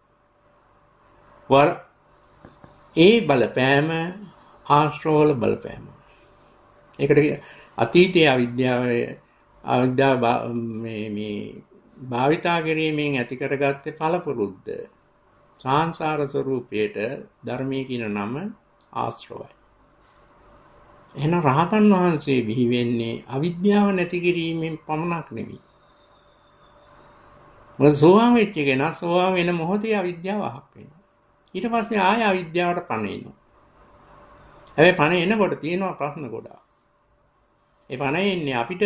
වර ඒ බලපෑම ආශ්‍රවවල බලපෑම. ඒකට අතීතයේ අවිද්‍යාවේ අවිද්‍යාව මේ මේ භාවිතා කිරීමෙන් ඇති කරගත්තේ පළපුරුද්ද සංසාර ස්වરૂපයට ධර්මයේ කියන නම ආශ්‍රවයි. එහෙනම් රහතන් වහන්සේ බිහි වෙන්නේ අවිද්‍යාව නැති කිරීමෙන් පමණක් නෙවෙයි. මොකද සෝවාන් වෙච්ච කෙනා සෝවාන් වෙන මොහොතේ අවිද්‍යාව අහක් වෙනවා. ඊට පස්සේ ආය අවිද්‍යාවට පණ එනවා. හැබැයි පණ එනකොට තියෙනවා ප්‍රශ්න ගොඩාක්. ඒ පණ එන්නේ අපිට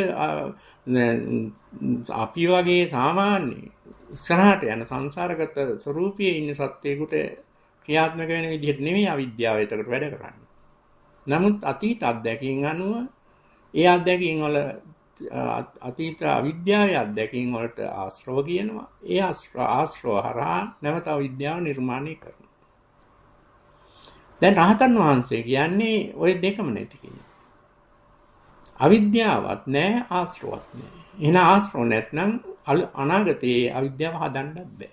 අපි වගේ සාමාන්‍ය ඉස්සරහට යන සංසාරගත ස්වરૂපයේ ඉන්න සත්‍යයකට ක්‍රියාත්මක වෙන විදිහට නෙමෙයි අවිද්‍යාව එතකොට වැඩ කරන්නේ. නමුත් අතීත අත්දැකීම් අනුව ඒ අත්දැකීම් වල අතීත අවිද්‍යාවේ අත්දැකීම් වලට ආශ්‍රව කියනවා. ඒ ආශ්‍රව හරහා නැවත අවිද්‍යාව නිර්මාණය කරනවා. දැන් රහතන් වහන්සේ කියන්නේ ওই දෙකම නැති කෙනෙක්. අවිද්‍යාවත් නැහැ ආශ්‍රවත් නැහැ. එහෙනම් ආශ්‍රව නැත්නම් අනාගතයේ අවිද්‍යාව හදන්නත් බෑ.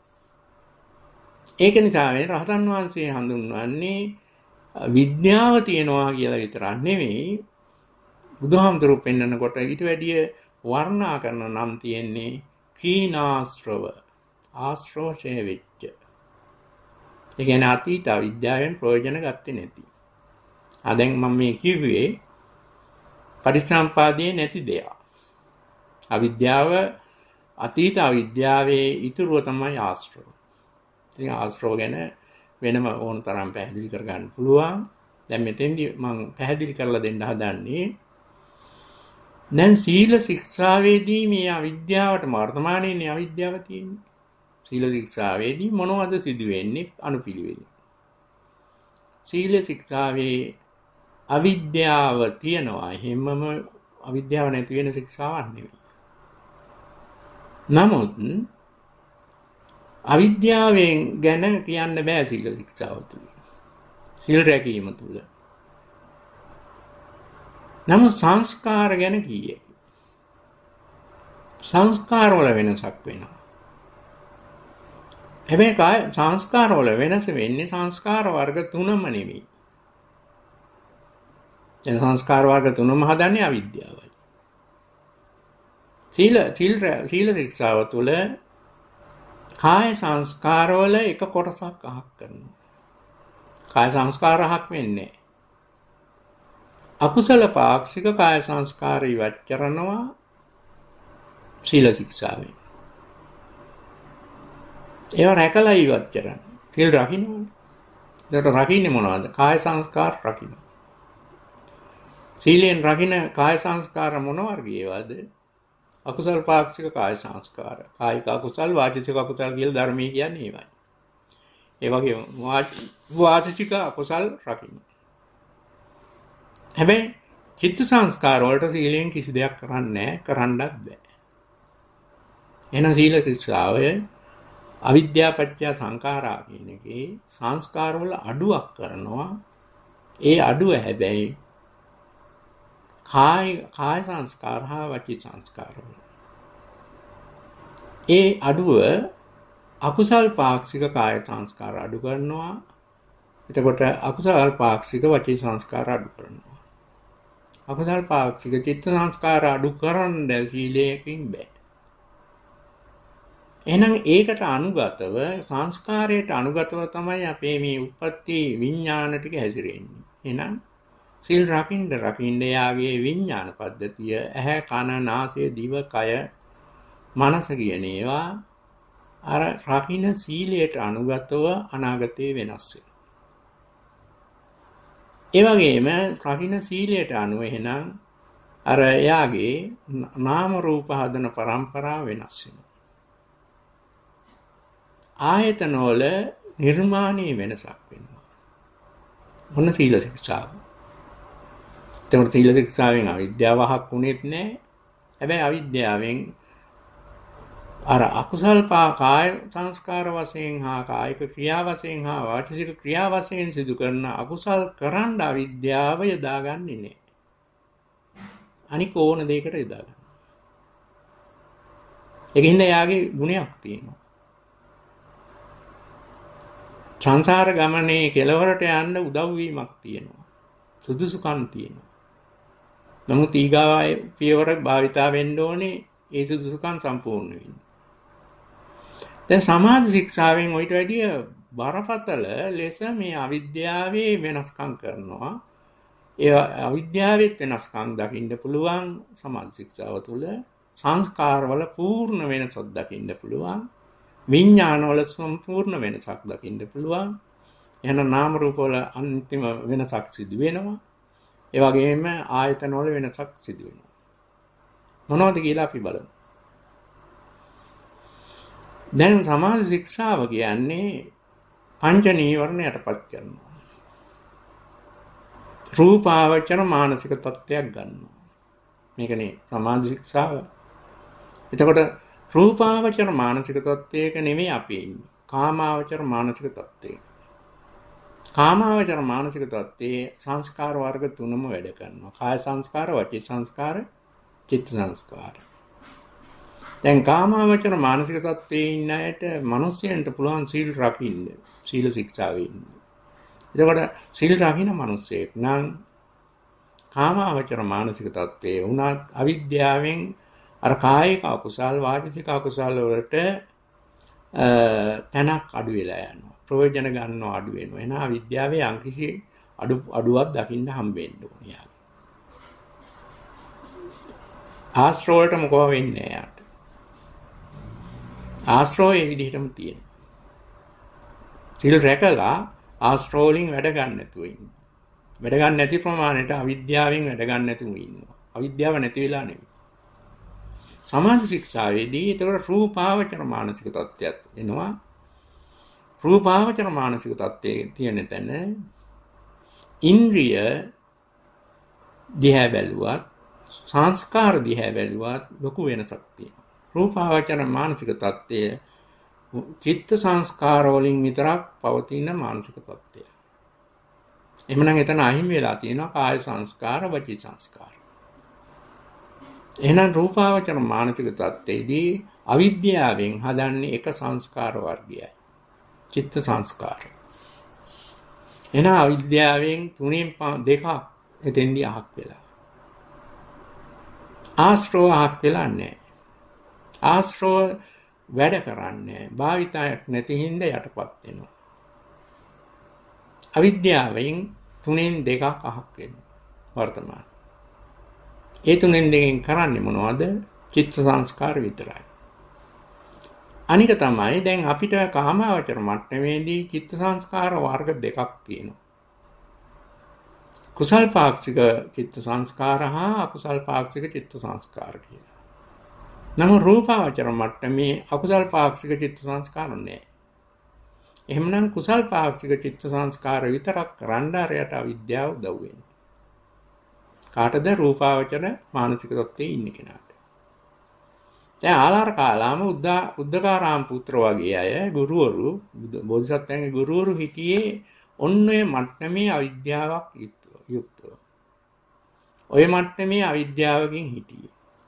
ඒක නිසා මේ රහතන් වහන්සේ හඳුන්වන්නේ විද්‍යාව තියනවා කියලා විතරක් නෙවෙයි බුදුහාමුදුරුවෝ පෙන්නකොට ඊට වැඩිය වර්ණනා කරන නම් තියෙන්නේ කීනාශ්‍රව ආශ්‍රව ශේවිච්ච. ඒ කියන්නේ අතීත අවිද්‍යාවෙන් ප්‍රයෝජන ගත්තේ නැති. ආ දැන් මම මේ කිව්වේ පරිසම්පාදයේ නැති දෙයක්. අවිද්‍යාව අතීත අවිද්‍යාවේ ඉතුරුව තමයි ආශ්‍රව. ඉතින් ආශ්‍රව ගැන වෙනම ඕන තරම් පැහැදිලි කරගන්න පුළුවන්. දැන් මෙතෙන්දී මම පැහැදිලි කරලා දෙන්න හදන්නේ දැන් සීල ශික්ෂාවේදී මේ අවිද්‍යාවට වර්තමානයේ අවිද්‍යාව තියෙන්නේ. සීල ශික්ෂාවේදී මොනවද සිදු වෙන්නේ අනුපිළිවෙල. සීල ශික්ෂාවේ අවිද්‍යාව තියනවා. හැමම අවිද්‍යාව නැති වෙන ශික්ෂාවක් නෙවෙයි. නමුත් අවිද්‍යාවෙන් ගැන කියන්න බෑ සීල ශික්ෂාව තුළ. සීල් රැකීම තුළ. නමුත් සංස්කාර ගැන කීයේ. සංස්කාර වල වෙනසක් වෙනවා. හැබැයි කාය සංස්කාර වල වෙනස වෙන්නේ සංස්කාර වර්ග තුනම නෙවෙයි. දැන් සංස්කාර වර්ග තුනම හදන්නේ අවිද්‍යාවයි. සීල සීල් සීල ශික්ෂාව තුළ කාය සංස්කාර වල එක කොටසක් අහක් කරනවා. කාය සංස්කාර අහක් වෙන්නේ අකුසල පාක්ෂික කාය සංස්කාර ඉවත් කරනවා සීල ශික්ෂාවෙන්. ඒවා රැකලා ඉවත් කරන්න. සීල් රකින්නනේ. ඒකට රකින්නේ මොනවද? කාය සංස්කාර රකින්න. සීලෙන් රකින්න කාය සංස්කාර මොන වර්ගයේවද? අකුසල පාක්ෂික කාය සංස්කාර. කායික අකුසල් වාචික අකුසල් කියලා ධර්මයේ කියන්නේ ඒවයි. ඒ වගේම වාචික අකුසල් රකින්න. හැබැයි චිත්ත සංස්කාර වලට සීලෙන් කිසි දෙයක් කරන්නේ නැහැ, කරන්නත් බෑ. එහෙනම් සීල ශික්ෂාවේ අවිද්‍යාපත්‍ය සංඛාරා කියන එකේ සංස්කාර වල අඩුවක් කරනවා. ඒ අඩුව හැබැයි කාය කාය සංස්කාර හා වචී සංස්කාර වල. ඒ අඩුව අකුසල් පාක්ෂික කාය සංස්කාර අඩු කරනවා. එතකොට අකුසල් පාක්ෂික වචී සංස්කාර අඩු කරනවා. අකුසල් පාක්ෂික චිත්ත සංස්කාර අඩු කරන්න සීලයෙන් බෑ. එහෙනම් ඒකට අනුගතව සංස්කාරයට අනුගතව තමයි අපේ මේ උප්පත්ති විඥාන ටික හැසිරෙන්නේ. එහෙනම් සීල් රකින්න රකින්න යාගේ විඥාන පද්ධතිය ඇහැ කන නාසය දිව කය මනස කියන ඒවා අර රකින්න සීලයට අනුගතව අනාගතේ වෙනස් වෙනවා. ඒ වගේම රකින්න සීලයට අනුව එහෙනම් අර යාගේ නාම රූප හදන પરම්පරාව වෙනස් වෙනවා. ආයතන වල නිර්මාණයේ වෙනසක් වෙනවා. මොන සීල ශික්ෂාව. එතකොට සීල ශික්ෂාවෙන් අවිද්‍යාවහක් වුණෙත් නැහැ. හැබැයි අවිද්‍යාවෙන් අර අකුසල් පා කාය සංස්කාර වශයෙන් හා කායික ක්‍රියා වශයෙන් හා වාචික ක්‍රියා වශයෙන් සිදු කරන අකුසල් කරන්න අවිද්‍යාව යදාගන්නේ නැහැ. අනික ඕන දෙයකට යදාගන්න. ඒකින්ද යාගේ ගුණයක් තියෙනවා. සංසාර ගමනේ කෙලවරට යන්න උදව් වීමක් තියෙනවා. සුදුසුකම් තියෙනවා. නමුත් ඊගාවයි පියවර භාවිතා වෙන්න ඕනේ ඒ සුදුසුකම් සම්පූර්ණ වෙන්න. දැන් සමාධි ශික්ෂාවෙන් ඔයිට වැඩිය බරපතල ලෙස මේ අවිද්‍යාවේ වෙනස්කම් කරනවා. ඒ අවිද්‍යාවෙත් වෙනස්කම් දකින්න පුළුවන් සමාධි ශික්ෂාව තුළ. සංස්කාරවල පූර්ණ වෙනසක් දකින්න පුළුවන්. විඥානවල සම්පූර්ණ වෙනසක් දකින්න පුළුවන්. එහෙනම් නාම රූප වල අන්තිම වෙනසක් සිදු වෙනවා. ඒ වගේම ආයතන වල වෙනසක් සිදු වෙනවා. මොනවද කියලා අපි බලමු. දැන් සමාධි ශික්ෂාව කියන්නේ පංච නීවරණ යටපත් කරනවා. රූපාවචර මානසික තත්ත්වයක් ගන්නවා. මේකනේ සමාධි ශික්ෂාව. එතකොට රූපාවචර මානසික තත්ත්වයක නෙමෙයි අපි ඉන්නේ. කාමාවචර මානසික තත්ත්වයක. කාමාවචර මානසික තත්ත්වයේ සංස්කාර වර්ග තුනම වැඩ කරනවා. කාය සංස්කාර, වචී සංස්කාර, චිත්ත සංස්කාර. දැන් කාමාවචර මානසික තත්ත්වයේ ඉන්න අයට මිනිස්යන්ට පුළුවන් සීල් රකින්න, සීල ශික්ෂාවේ ඉන්න. එතකොට සීල් රකින්න මිනිස්සෙක් නම් කාමාවචර මානසික තත්ත්වයේ උනත් අවිද්‍යාවෙන් අර කායික අකුසල්, වාචික අකුසල් වලට තනක් අඩු වෙලා යනවා. ප්‍රයෝජන ගන්නව අඩු වෙනවා. එන අවිද්‍යාවේ යම්කිසි අඩු අඩුවක් දකින්න හම්බෙන්න ඕනේ. ආශ්‍රව වලට මොකව වෙන්නේ යාට. ආශ්‍රව ඒ විදිහටම තියෙනවා. සිල් රැකලා ආශ්‍රව වලින් වැඩ ගන්න නැතුව ඉන්නවා. වැඩ ගන්න නැති ප්‍රමාණයට අවිද්‍යාවෙන් වැඩ ගන්න නැතුව ඉන්නවා. අවිද්‍යාව නැති වෙලා නෙවෙයි. සමාධි ශික්ෂාවේදී ඒතකොට රූපාවචර මානසික තත්ත්වයක් එනවා. රූපාවචර මානසික තත්ත්වයේ තියෙන තැන ඉන්ද්‍රිය දිහා බැලුවත් සංස්කාර දිහා බැලුවත් ලොකු වෙනසක් තියෙනවා. රූපාවචර මානසික තත්ත්වය චිත්ත සංස්කාර වලින් විතරක් පවතින මානසික තත්ත්වය. එhmenan එතන අහිමි වෙලා තියෙනවා කාය සංස්කාර, වචී සංස්කාර. එහෙනම් රූපාවචර මානසික තත්ත්වයේදී අවිද්‍යාවෙන් හදන්නේ එක සංස්කාර වර්ගයයි. චිත්ත සංස්කාර. එන අවිද්‍යාවෙන් තුනෙන් දෙකක් එතෙන්දී අහක් වෙලා. ආශ්‍රව අහක් වෙලා නැහැ. ආශ්‍රව වැඩ කරන්නේ භාවිතයක් නැති හින්දා යටපත් වෙනවා. අවිද්‍යාවෙන් තුනෙන් දෙකක් අහක් වෙනවා වර්තමාන. ඒ තුනෙන් දෙකෙන් කරන්නේ මොනවද? චිත්ත සංස්කාර විතරයි. අනික තමයි දැන් අපිට කාමාවචර මට්ටමේදී චිත්ත සංස්කාර වර්ග දෙකක් තියෙනවා. කුසල් පාක්ෂික චිත්ත සංස්කාර හා අකුසල් පාක්ෂික චිත්ත සංස්කාර කියලා. නමුත් රූපාවචර මට්ටමේ අකුසල් පාක්ෂික චිත්ත සංස්කාර නැහැ. එහෙමනම් කුසල් පාක්ෂික චිත්ත සංස්කාර විතරක් කරන්ඩාරයට අවිද්‍යාව උදව් වෙනවා. කාටද? රූපාවචර මානසික තත්ත්වයේ ඉන්න කෙනාට. දැන් ආලාර කාලාම උද්දා උද්දකාරාම පුත්‍ර වගේ අය ගුරුවරු බෝධිසත්වයන්ගේ ගුරුවරු හිටියේ ඔන්න ඔය මට්ටමේ අවිද්‍යාවක් යුක්තව. ඔය මට්ටමේ අවිද්‍යාවකින් හිටියේ.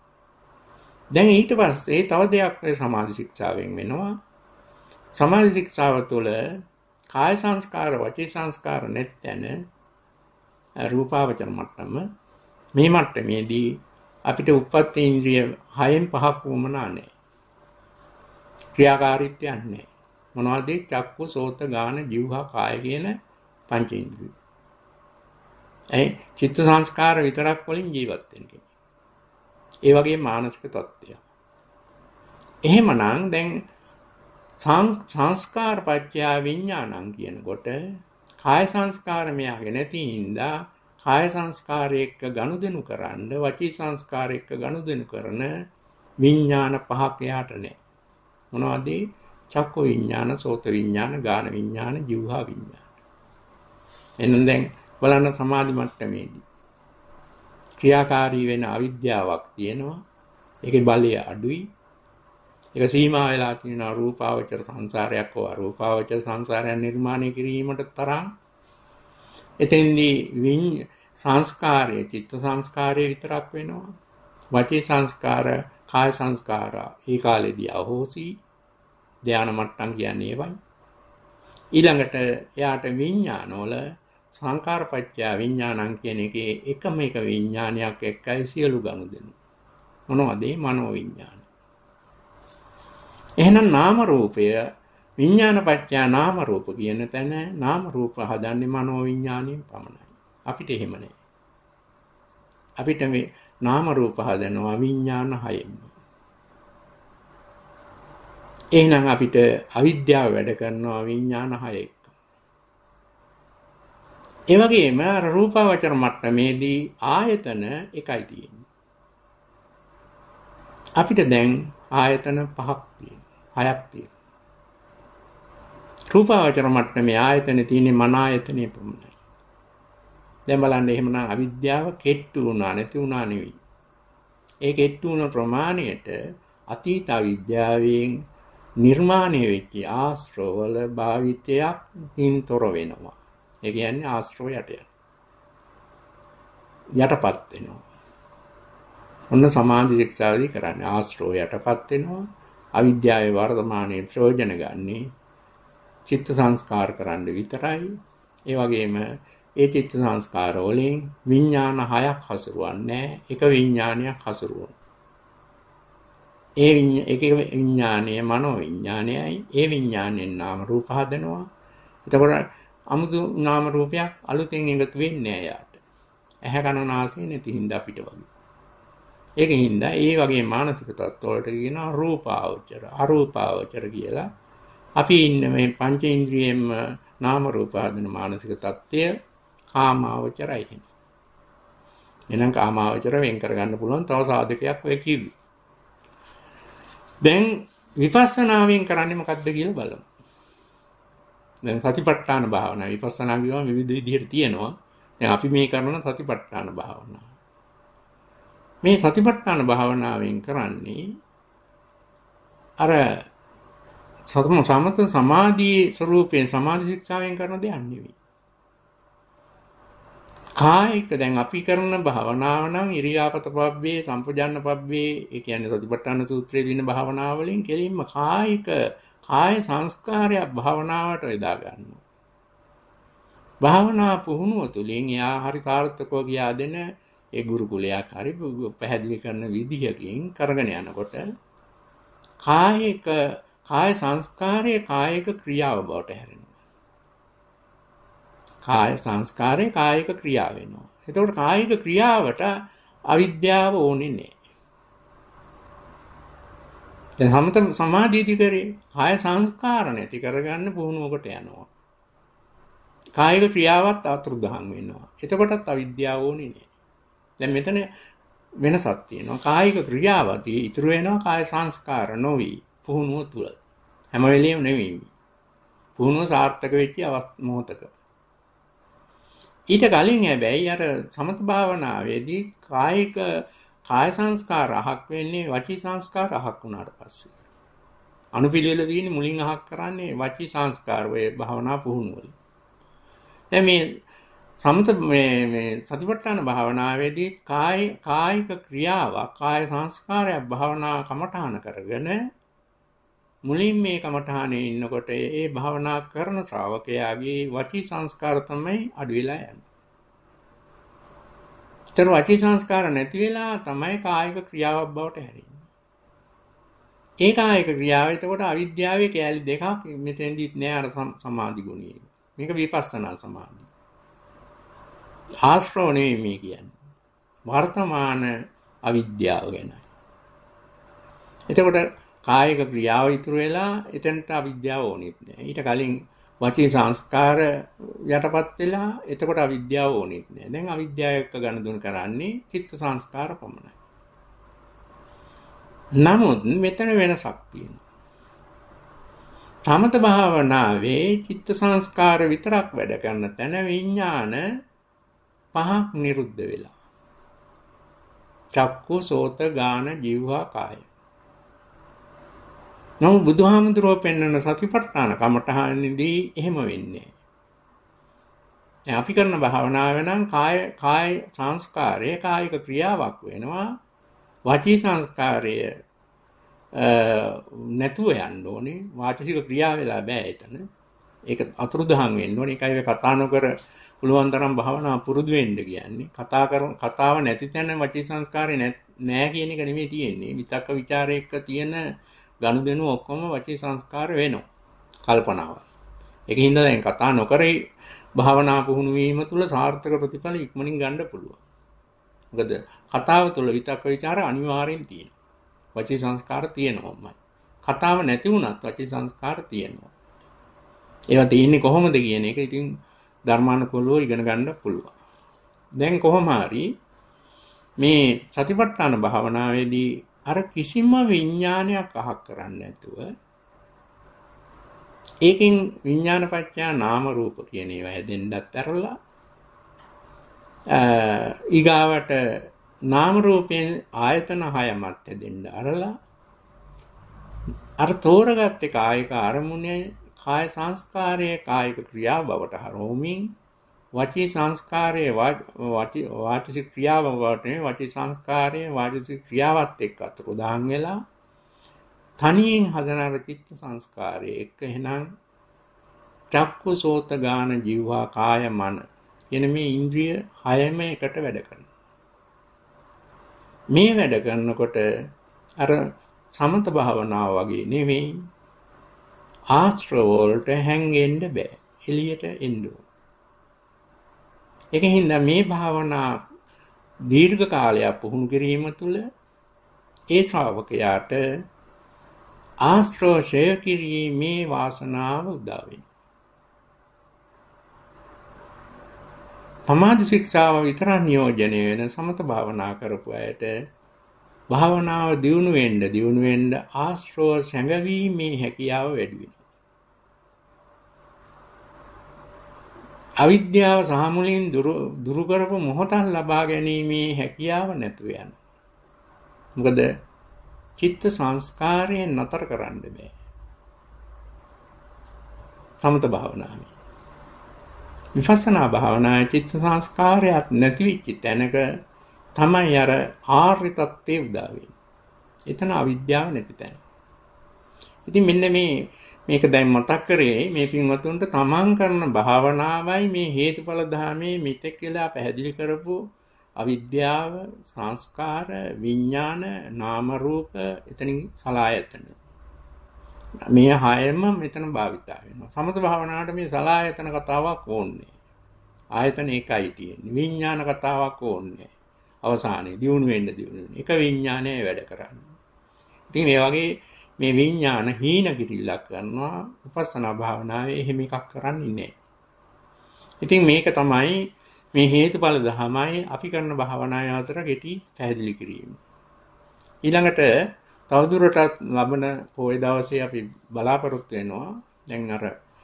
දැන් ඊට පස්සේ තව දෙයක් සමාධි ශික්ෂාවෙන් වෙනවා. සමාධි ශික්ෂාව තුළ කාය සංස්කාර, වචී සංස්කාර නැත්නම් රූපාවචර මට්ටම මේ මට්ටමේදී අපිට උප්පත්ති ඉන්ද්‍රිය හයෙන් පහක් වුමනා නැහැ. ක්‍රියාකාරීත්වයක් නැහැ. මොනවද? චක්කු, සෝත, ගාන, જીවහා, කාය කියන පංචේන්ද්‍රිය. ඒ චිත්ත සංස්කාර විතරක් වලින් ජීවත් වෙන්නේ. ඒ වගේ මානසික තත්ත්වය. එහෙමනම් දැන් සංස්කාර පත්‍ය විඥානං කියනකොට කාය සංස්කාර මෙයාගේ නැති හින්දා කාය සංස්කාරය එක්ක ගනුදෙනු කරන්න, වචී සංස්කාරය එක්ක ගනුදෙනු කරන විඥාන පහක් යාට නැහැ. මොනවද? චක්ක විඥාන, සෝත විඥාන, ගාන විඥාන, જીවහා විඥාන. එහෙනම් දැන් බලන්න සමාධි මට්ටමේදී ක්‍රියාකාරී වෙන අවිද්‍යාවක් තියෙනවා. ඒකේ බලය අඩුයි. ඒක සීමා වෙලා තියෙන රූපාවචර සංසාරයක් හෝ අරූපාවචර සංසාරයක් නිර්මාණය කිරීමට තරම් එතෙන්දී විඤ්ඤ සංස්කාරය, චිත්ත සංස්කාරය විතරක් වෙනවා. වචී සංස්කාර, කාය සංස්කාර ඒ කාලේදී අහෝසි ධානා මට්ටම් කියන්නේ ඒවයි. ඊළඟට එයාට විඥානවල සංකාරපච්චය විඥානං කියන එකේ එකම එක විඥානයක් එක්කයි සියලු ගනුදෙනු. මොනවද? මනෝ විඥාන. එහෙනම් නාම රූපය විඥානපච්චය නාම රූප කියන තැන නාම රූප හදන්නේ මනෝ විඥාණයෙන් පමණයි. අපිට එහෙම නෑ. අපිට මේ නාම රූප හදනවා විඥාන හයෙන්. එහෙනම් අපිට අවිද්‍යාව වැඩ කරනවා විඥාන හය එක්ක. ඒ වගේම අර රූපාවචර මට්ටමේදී ආයතන එකයි තියෙන්නේ. අපිට දැන් ආයතන පහක් තියෙනවා. හයක් තියෙනවා. රූපාවචර මට්ටමේ ආයතන තියෙන්නේ මන ආයතනෙ පමණයි. දැන් බලන්න එහෙමනම් අවිද්‍යාව කෙට්ටු වුණා නැති වුණා නෙවෙයි. ඒ කෙට්ටු වුණ ප්‍රමාණයට අතීත අවිද්‍යාවෙන් නිර්මාණය වෙච්ච ආශ්‍රවවල භාවිතයක් හින්තර වෙනවා. ඒ කියන්නේ ආශ්‍රව යට යටපත් වෙනවා. ඔන්න සමාධි ශික්ෂාවදී කරන්නේ ආශ්‍රව යටපත් වෙනවා. අවිද්‍යාවේ වර්තමානයේ ප්‍රයෝජන ගන්නේ චිත්ත සංස්කාර කරන්න විතරයි. ඒ වගේම ඒ චිත්ත සංස්කාර වලින් විඥාන හයක් හසුරුවන්නේ එක විඥානයක් හසුරුවන. ඒ එක විඥානයේ මනෝ විඥානයයි. ඒ විඥාණයෙන් නාම රූප හදනවා. එතකොට අමුතු නාම රූපයක් අලුතෙන් එකතු වෙන්නේ නැහැ යාට. ඇහැ කන නාසය නැති හින්දා අපිට වගේ. ඒකින් හින්දා ඒ වගේ මානසික තත්ත්වවලට කියනවා රූපාවචර අරූපාවචර කියලා. අපි ඉන්නේ මේ පංචේන්ද්‍රියෙන්ම නාම රූප හදන මානසික තත්ත්වය කාමාවචරයි. එහෙනම් කාමාවචර වෙන් කරගන්න පුළුවන් තව සාධකයක් ඔය කිව්වේ. දැන් විපස්සනාවෙන් කරන්නේ මොකක්ද කියලා බලමු. දැන් සතිපට්ඨාන භාවනාව විපස්සනා කියවම විවිධ විදිහට තියෙනවා. දැන් අපි මේ කරන සතිපට්ඨාන භාවනාව. මේ සතිපට්ඨාන භාවනාවෙන් කරන්නේ අර සතම සමත සමාධියේ ස්වરૂපයෙන් සමාධි ශික්ෂාවෙන් කරන දෙයක් නෙවෙයි. කායික දැන් අපි කරන භාවනාව නම් ඉරියාපත පබ්බේ සම්පජාන්න පබ්බේ ඒ කියන්නේ සතිපට්ඨාන සූත්‍රයේ දින භාවනාව වලින් කෙලින්ම කායික කාය සංස්කාරය භාවනාවට යොදා ගන්නවා. භාවනා පුහුණුව තුළින් යා හරි සාර්ථකව ගියා දෙන ඒ ගුරුකුලයක් හරි පැහැදිලි කරන විදිහකින් කරගෙන යනකොට කායික කාය සංස්කාරයේ කායික ක්‍රියාව බවට හැරෙනවා. කාය සංස්කාරයේ කායික ක්‍රියාව වෙනවා. එතකොට කායික ක්‍රියාවට අවිද්‍යාව ඕනේ නැහැ. දැන් හැමත සමාධියදී කරේ කාය සංස්කාර නැති කරගන්න පුහුණුවකට යනවා. කායික ක්‍රියාවත් අතුරුදහන් වෙනවා. එතකොටත් අවිද්‍යාව ඕනේ නැහැ. දැන් මෙතන වෙනසක් තියෙනවා. කායික ක්‍රියාවදී ඉතුරු වෙනවා කාය සංස්කාර නොවි පුහුණුව තුල. හැම වෙලෙම නෙවෙයි. පුහුණුව සාර්ථක වෙච්ච මොහොතක. ඊට කලින් හැබැයි අර සමත භාවනාවේදී කායික කාය සංස්කාර අහක් වෙන්නේ වචී සංස්කාර අහක් වුණාට පස්සේ. අනුපිළිවෙල තියෙන්නේ මුලින් අහක් කරන්නේ වචී සංස්කාර වේ භාවනා පුහුණුවල. දැන් මේ සමත මේ මේ සතිපට්ඨාන භාවනාවේදී කාය කායික ක්‍රියාවක් කාය සංස්කාරයක් භාවනා කමඨාන කරගෙන මුලින් මේ කමඨානේ ඉන්නකොට ඒ භාවනා කරන ශ්‍රාවකයාගේ වචී සංස්කාර තමයි අඩු වෙලා යන්නේ. ඒතර වචී සංස්කාර නැති වෙලා තමයි කායික ක්‍රියාවක් බවට හැරෙන්නේ. ඒ කායික ක්‍රියාව එතකොට අවිද්‍යාවේ කැලි දෙකක් මෙතෙන්දිත් නෑ අර සමාධි ගුණියේ. මේක විපස්සනා සමාධිය. ආශ්‍රව නෙවෙයි මේ කියන්නේ. වර්තමාන අවිද්‍යාව ගැනයි. එතකොට කායික ක්‍රියාව ඉතුරු වෙලා එතනට අවිද්‍යාව ඕනෙත් නෑ. ඊට කලින් වචී සංස්කාර යටපත් වෙලා එතකොට අවිද්‍යාව ඕනෙත් නෑ. දැන් අවිද්‍යාව එක්ක ගනුදෙනු කරන්නේ චිත්ත සංස්කාර පමණයි. නමුත් මෙතන වෙනසක් තියෙනවා. සමත භාවනාවේ චිත්ත සංස්කාර විතරක් වැඩ කරන තැන විඥාන පහක් නිරුද්ධ වෙලා. චක්කු සෝත ගාන જીවහා කාය. නමුත් බුදුහාමුදුරුවෝ පෙන්වන සතිපට්ඨාන කමඨහනදී එහෙම වෙන්නේ නැහැ. අපි කරන භාවනාව නම් කාය කාය සංස්කාරයේ කායික ක්‍රියාවක් වෙනවා. වාචී සංස්කාරය නැතුව යන්න ඕනේ. වාචික ක්‍රියාව වෙලා බෑ එතන. ඒක අතුරුදහන් වෙන්න ඕනේ. ඒකයි කතා නොකර පුළුවන් තරම් භාවනා පුරුදු වෙන්න කියන්නේ. කතා කර කතාව නැති තැන වචී සංස්කාරය නැහැ කියන එක නෙමෙයි තියෙන්නේ. විතක්ක ਵਿਚාර එක්ක තියෙන ගනුදෙනු ඔක්කොම වචී සංස්කාර වෙනවා. කල්පනාව. ඒකින්ද දැන් කතා නොකරේ භාවනා පුහුණු වීම තුළ සාර්ථක ප්‍රතිඵල ඉක්මනින් ගන්න පුළුවන්. මොකද කතාව තුළ විතක්ක ਵਿਚාර අනිවාර්යෙන් තියෙනවා. වචී සංස්කාර තියෙනවමයි. කතාව නැති වුණත් වචී සංස්කාර තියෙනවා. ඒවා තියෙන්නේ කොහොමද කියන එක ඉතින් ධර්මානුකූලව ඉගෙන ගන්න පුළුවන්. දැන් කොහොම හරි මේ සතිපට්ඨාන භාවනාවේදී අර කිසිම විඥානයක් අහක් කරන්නේ නැතුව ඒකෙන් විඥානපච්චය නාම රූප කියන ඒවා හැදෙන්නත් ඇරලා ඊගාවට නාම රූපයෙන් ආයතන හයමත් හැදෙන්න අරලා අර තෝරගත්තේ කායික අරමුණේ කාය සංස්කාරයේ කායික ක්‍රියාව බවට හරවමින් වචී සංස්කාරයේ වාචික ක්‍රියාව වට වචී සංස්කාරයේ වාචික ක්‍රියාවත් එක්ක අතර උදාහන් වෙලා තනියෙන් හදන අර චිත්ත සංස්කාරයේ එක්ක එහෙනම් චක්කු සෝත ගාන ජීවා කාය මන කියන මේ ඉන්ද්‍රිය හයම එකට වැඩ කරනවා. මේ වැඩ කරනකොට අර සමත භාවනාව වගේ නෙවෙයි ආශ්‍රව වලට හැංගෙන්න බෑ. එළියට එන්න ඕන. ඒකින්ද මේ භාවනා දීර්ඝ කාලයක් පුහුණු කිරීම තුළ ඒ ශ්‍රාවකයාට ආශ්‍රව ඡය කිරීමේ වාසනාව උදා වෙනවා. සමාධි ශික්ෂාව විතර නියෝජනය වෙන සමත භාවනා කරපු අයට භාවනාව දියුණු වෙන්න දියුණු වෙන්න ආශ්‍රව සැඟවීමේ හැකියාව වැඩි වෙනවා. අවිද්‍යාව සහ මුලින් දුරු කරපු මොහොතක් ලබා ගැනීමේ හැකියාව නැතුව යනවා. මොකද චිත්ත සංස්කාරයෙන් නතර කරන්න බෑ. සමත භාවනාවේ විපස්සනා භාවනාවේ චිත්ත සංස්කාරයක් නැති වෙච්ච තැනක තමයි අර ආර්ය තත්ත්වයේ උදා වෙන්නේ. එතන අවිද්‍යාව නැති තැන. ඉතින් මෙන්න මේ මේක දැන් මතක් කරේ මේ පින්වතුන්ට තමන් කරන භාවනාවයි මේ හේතුඵල ධර්මයේ මෙතෙක් වෙලා පැහැදිලි කරපු අවිද්‍යාව, සංස්කාර, විඥාන, නාම රූප, එතනින් සලආයතන. මේ හයම මෙතන භාවිතා වෙනවා. සමත භාවනාවට මේ සලආයතන කතාවක් ඕනේ. ආයතන එකයි තියෙන්නේ. විඥාන කතාවක් ඕනේ. අවසානයේ දියුණු වෙන්න දියුණු වෙන. එක විඥානයයි වැඩ කරන්නේ. ඉතින් මේ වගේ මේ විඥාන හීන කිරිල්ලක් කරනවා විපස්සනා භාවනාවේ එහෙම එකක් කරන්නේ නැහැ. ඉතින් මේක තමයි මේ හේතුඵල ධමයි අපි කරන භාවනාව අතර කෙටි පැහැදිලි කිරීම. ඊළඟට තවදුරටත් ලබන පොයේ දවසේ අපි බලාපොරොත්තු වෙනවා දැන් අර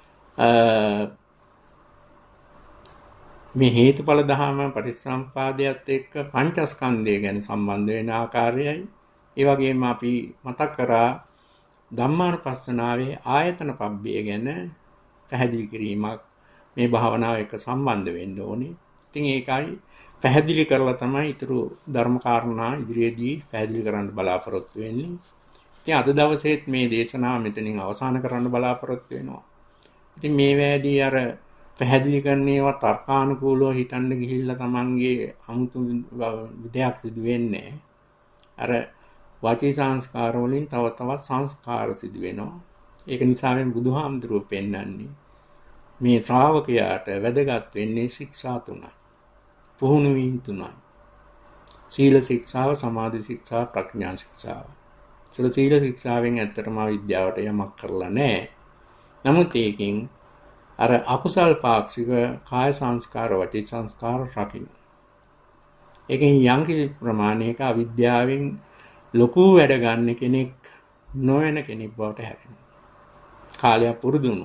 මේ හේතුඵල ධම පටිච්චසමුප්පාදයට එක්ක පංචස්කන්ධය ගැන සම්බන්ධ වෙන ආකාරයයි ඒ වගේම අපි මතක් කරා ධම්මානුපස්සනාවේ ආයතන පබ්බය ගැන පැහැදිලි කිරීමක් මේ භාවනාව එක්ක සම්බන්ධ වෙන්න ඕනේ. ඉතින් ඒකයි පැහැදිලි කරලා තමයි ඊතුරු ධර්ම කාරණා ඉදිරියේදී පැහැදිලි කරන්න බලාපොරොත්තු වෙන්නේ. ඉතින් අද දවසේත් මේ දේශනාව මෙතනින් අවසන් කරන්න බලාපොරොත්තු වෙනවා. ඉතින් මේ වැඩි අර පැහැදිලි කරන ඒවා තර්කානුකූලව හිතන්න ගිහිල්ලා Tamanගේ අමුතු දෙයක් සිදු වෙන්නේ අර වාචී සංස්කාර වලින් තව තවත් සංස්කාර සිදු වෙනවා. ඒක නිසා මේ බුදුහාමුදුරුවෝ පෙන්වන්නේ මේ ශ්‍රාවකයාට වැදගත් වෙන්නේ ශික්ෂා තුනයි. පුහුණු වීම තුනයි. සීල ශික්ෂාව, සමාධි ශික්ෂාව, ප්‍රඥා ශික්ෂාව. සීල ශික්ෂාවෙන් ඇත්තටම විද්‍යාවට යමක් කරලා නැහැ. නමුත් ඒකෙන් අර අකුසල් පාක්ෂික කාය සංස්කාර, වචී සංස්කාර රකින්න. ඒකෙන් යම්කිසි ප්‍රමාණයක අවිද්‍යාවෙන් ලොකු වැඩ ගන්න කෙනෙක් නොවන කෙනෙක් බවට හැරෙනවා. කාලයක් පුරුදුණු.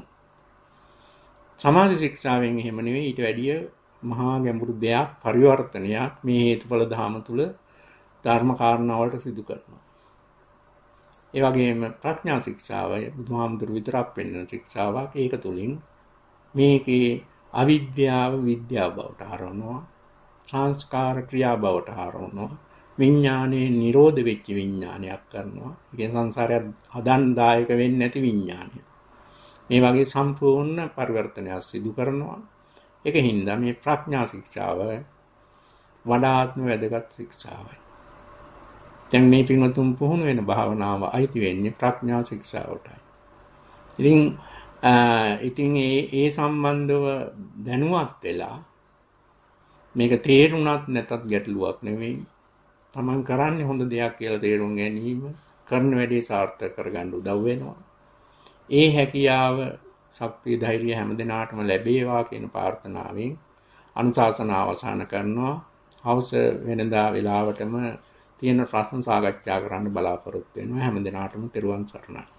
සමාධි ශික්ෂාවෙන් එහෙම නෙවෙයි ඊට වැඩිය මහා ගැඹුරු දෙයක් පරිවර්තනයක් මේ හේතුඵල ධම තුල ධර්ම කාරණා වලට සිදු කරනවා. ඒ වගේම ප්‍රඥා ශික්ෂාව බුදුහාමුදුරු විතරක් පෙන්වන ශික්ෂාවක්. ඒක තුලින් මේකේ අවිද්‍යාව විද්‍යාව බවට හරවනවා. සංස්කාර ක්‍රියා බවට හරවනවා. විඥානයේ නිරෝධ වෙච්ච විඥානයක් කරනවා. ඒ සංසාරය හදන්න දායක වෙන්නේ නැති විඥානය. මේ වගේ සම්පූර්ණ පරිවර්තනයක් සිදු කරනවා. ඒකින්ද මේ ප්‍රඥා ශික්ෂාව වඩාත්ම වැදගත් ශික්ෂාවයි. දැන් මේ පින්වතුන් පුහුණු වෙන භාවනාව අයිති වෙන්නේ ප්‍රඥා ශික්ෂාවටයි. ඉතින් ඉතින් ඒ ඒ සම්බන්ධව දැනුවත් වෙලා මේක තේරුණත් නැතත් ගැටලුවක් නෙවෙයි. Taman කරන්නේ හොඳ දෙයක් කියලා තේරුම් ගැනීම කරන වැඩේ සාර්ථක කරගන්න උදව් වෙනවා. ඒ හැකියාව ශක්තිය ධෛර්යය හැම දිනාටම ලැබේවා කියන ප්‍රාර්ථනාවෙන් අනුශාසනා අවසන් කරනවා. හවස වෙනදා වෙලාවටම තියෙන ප්‍රශ්න සාකච්ඡා කරන්න බලාපොරොත්තු වෙනවා. හැම දිනාටම තෙරුවන් සරණයි.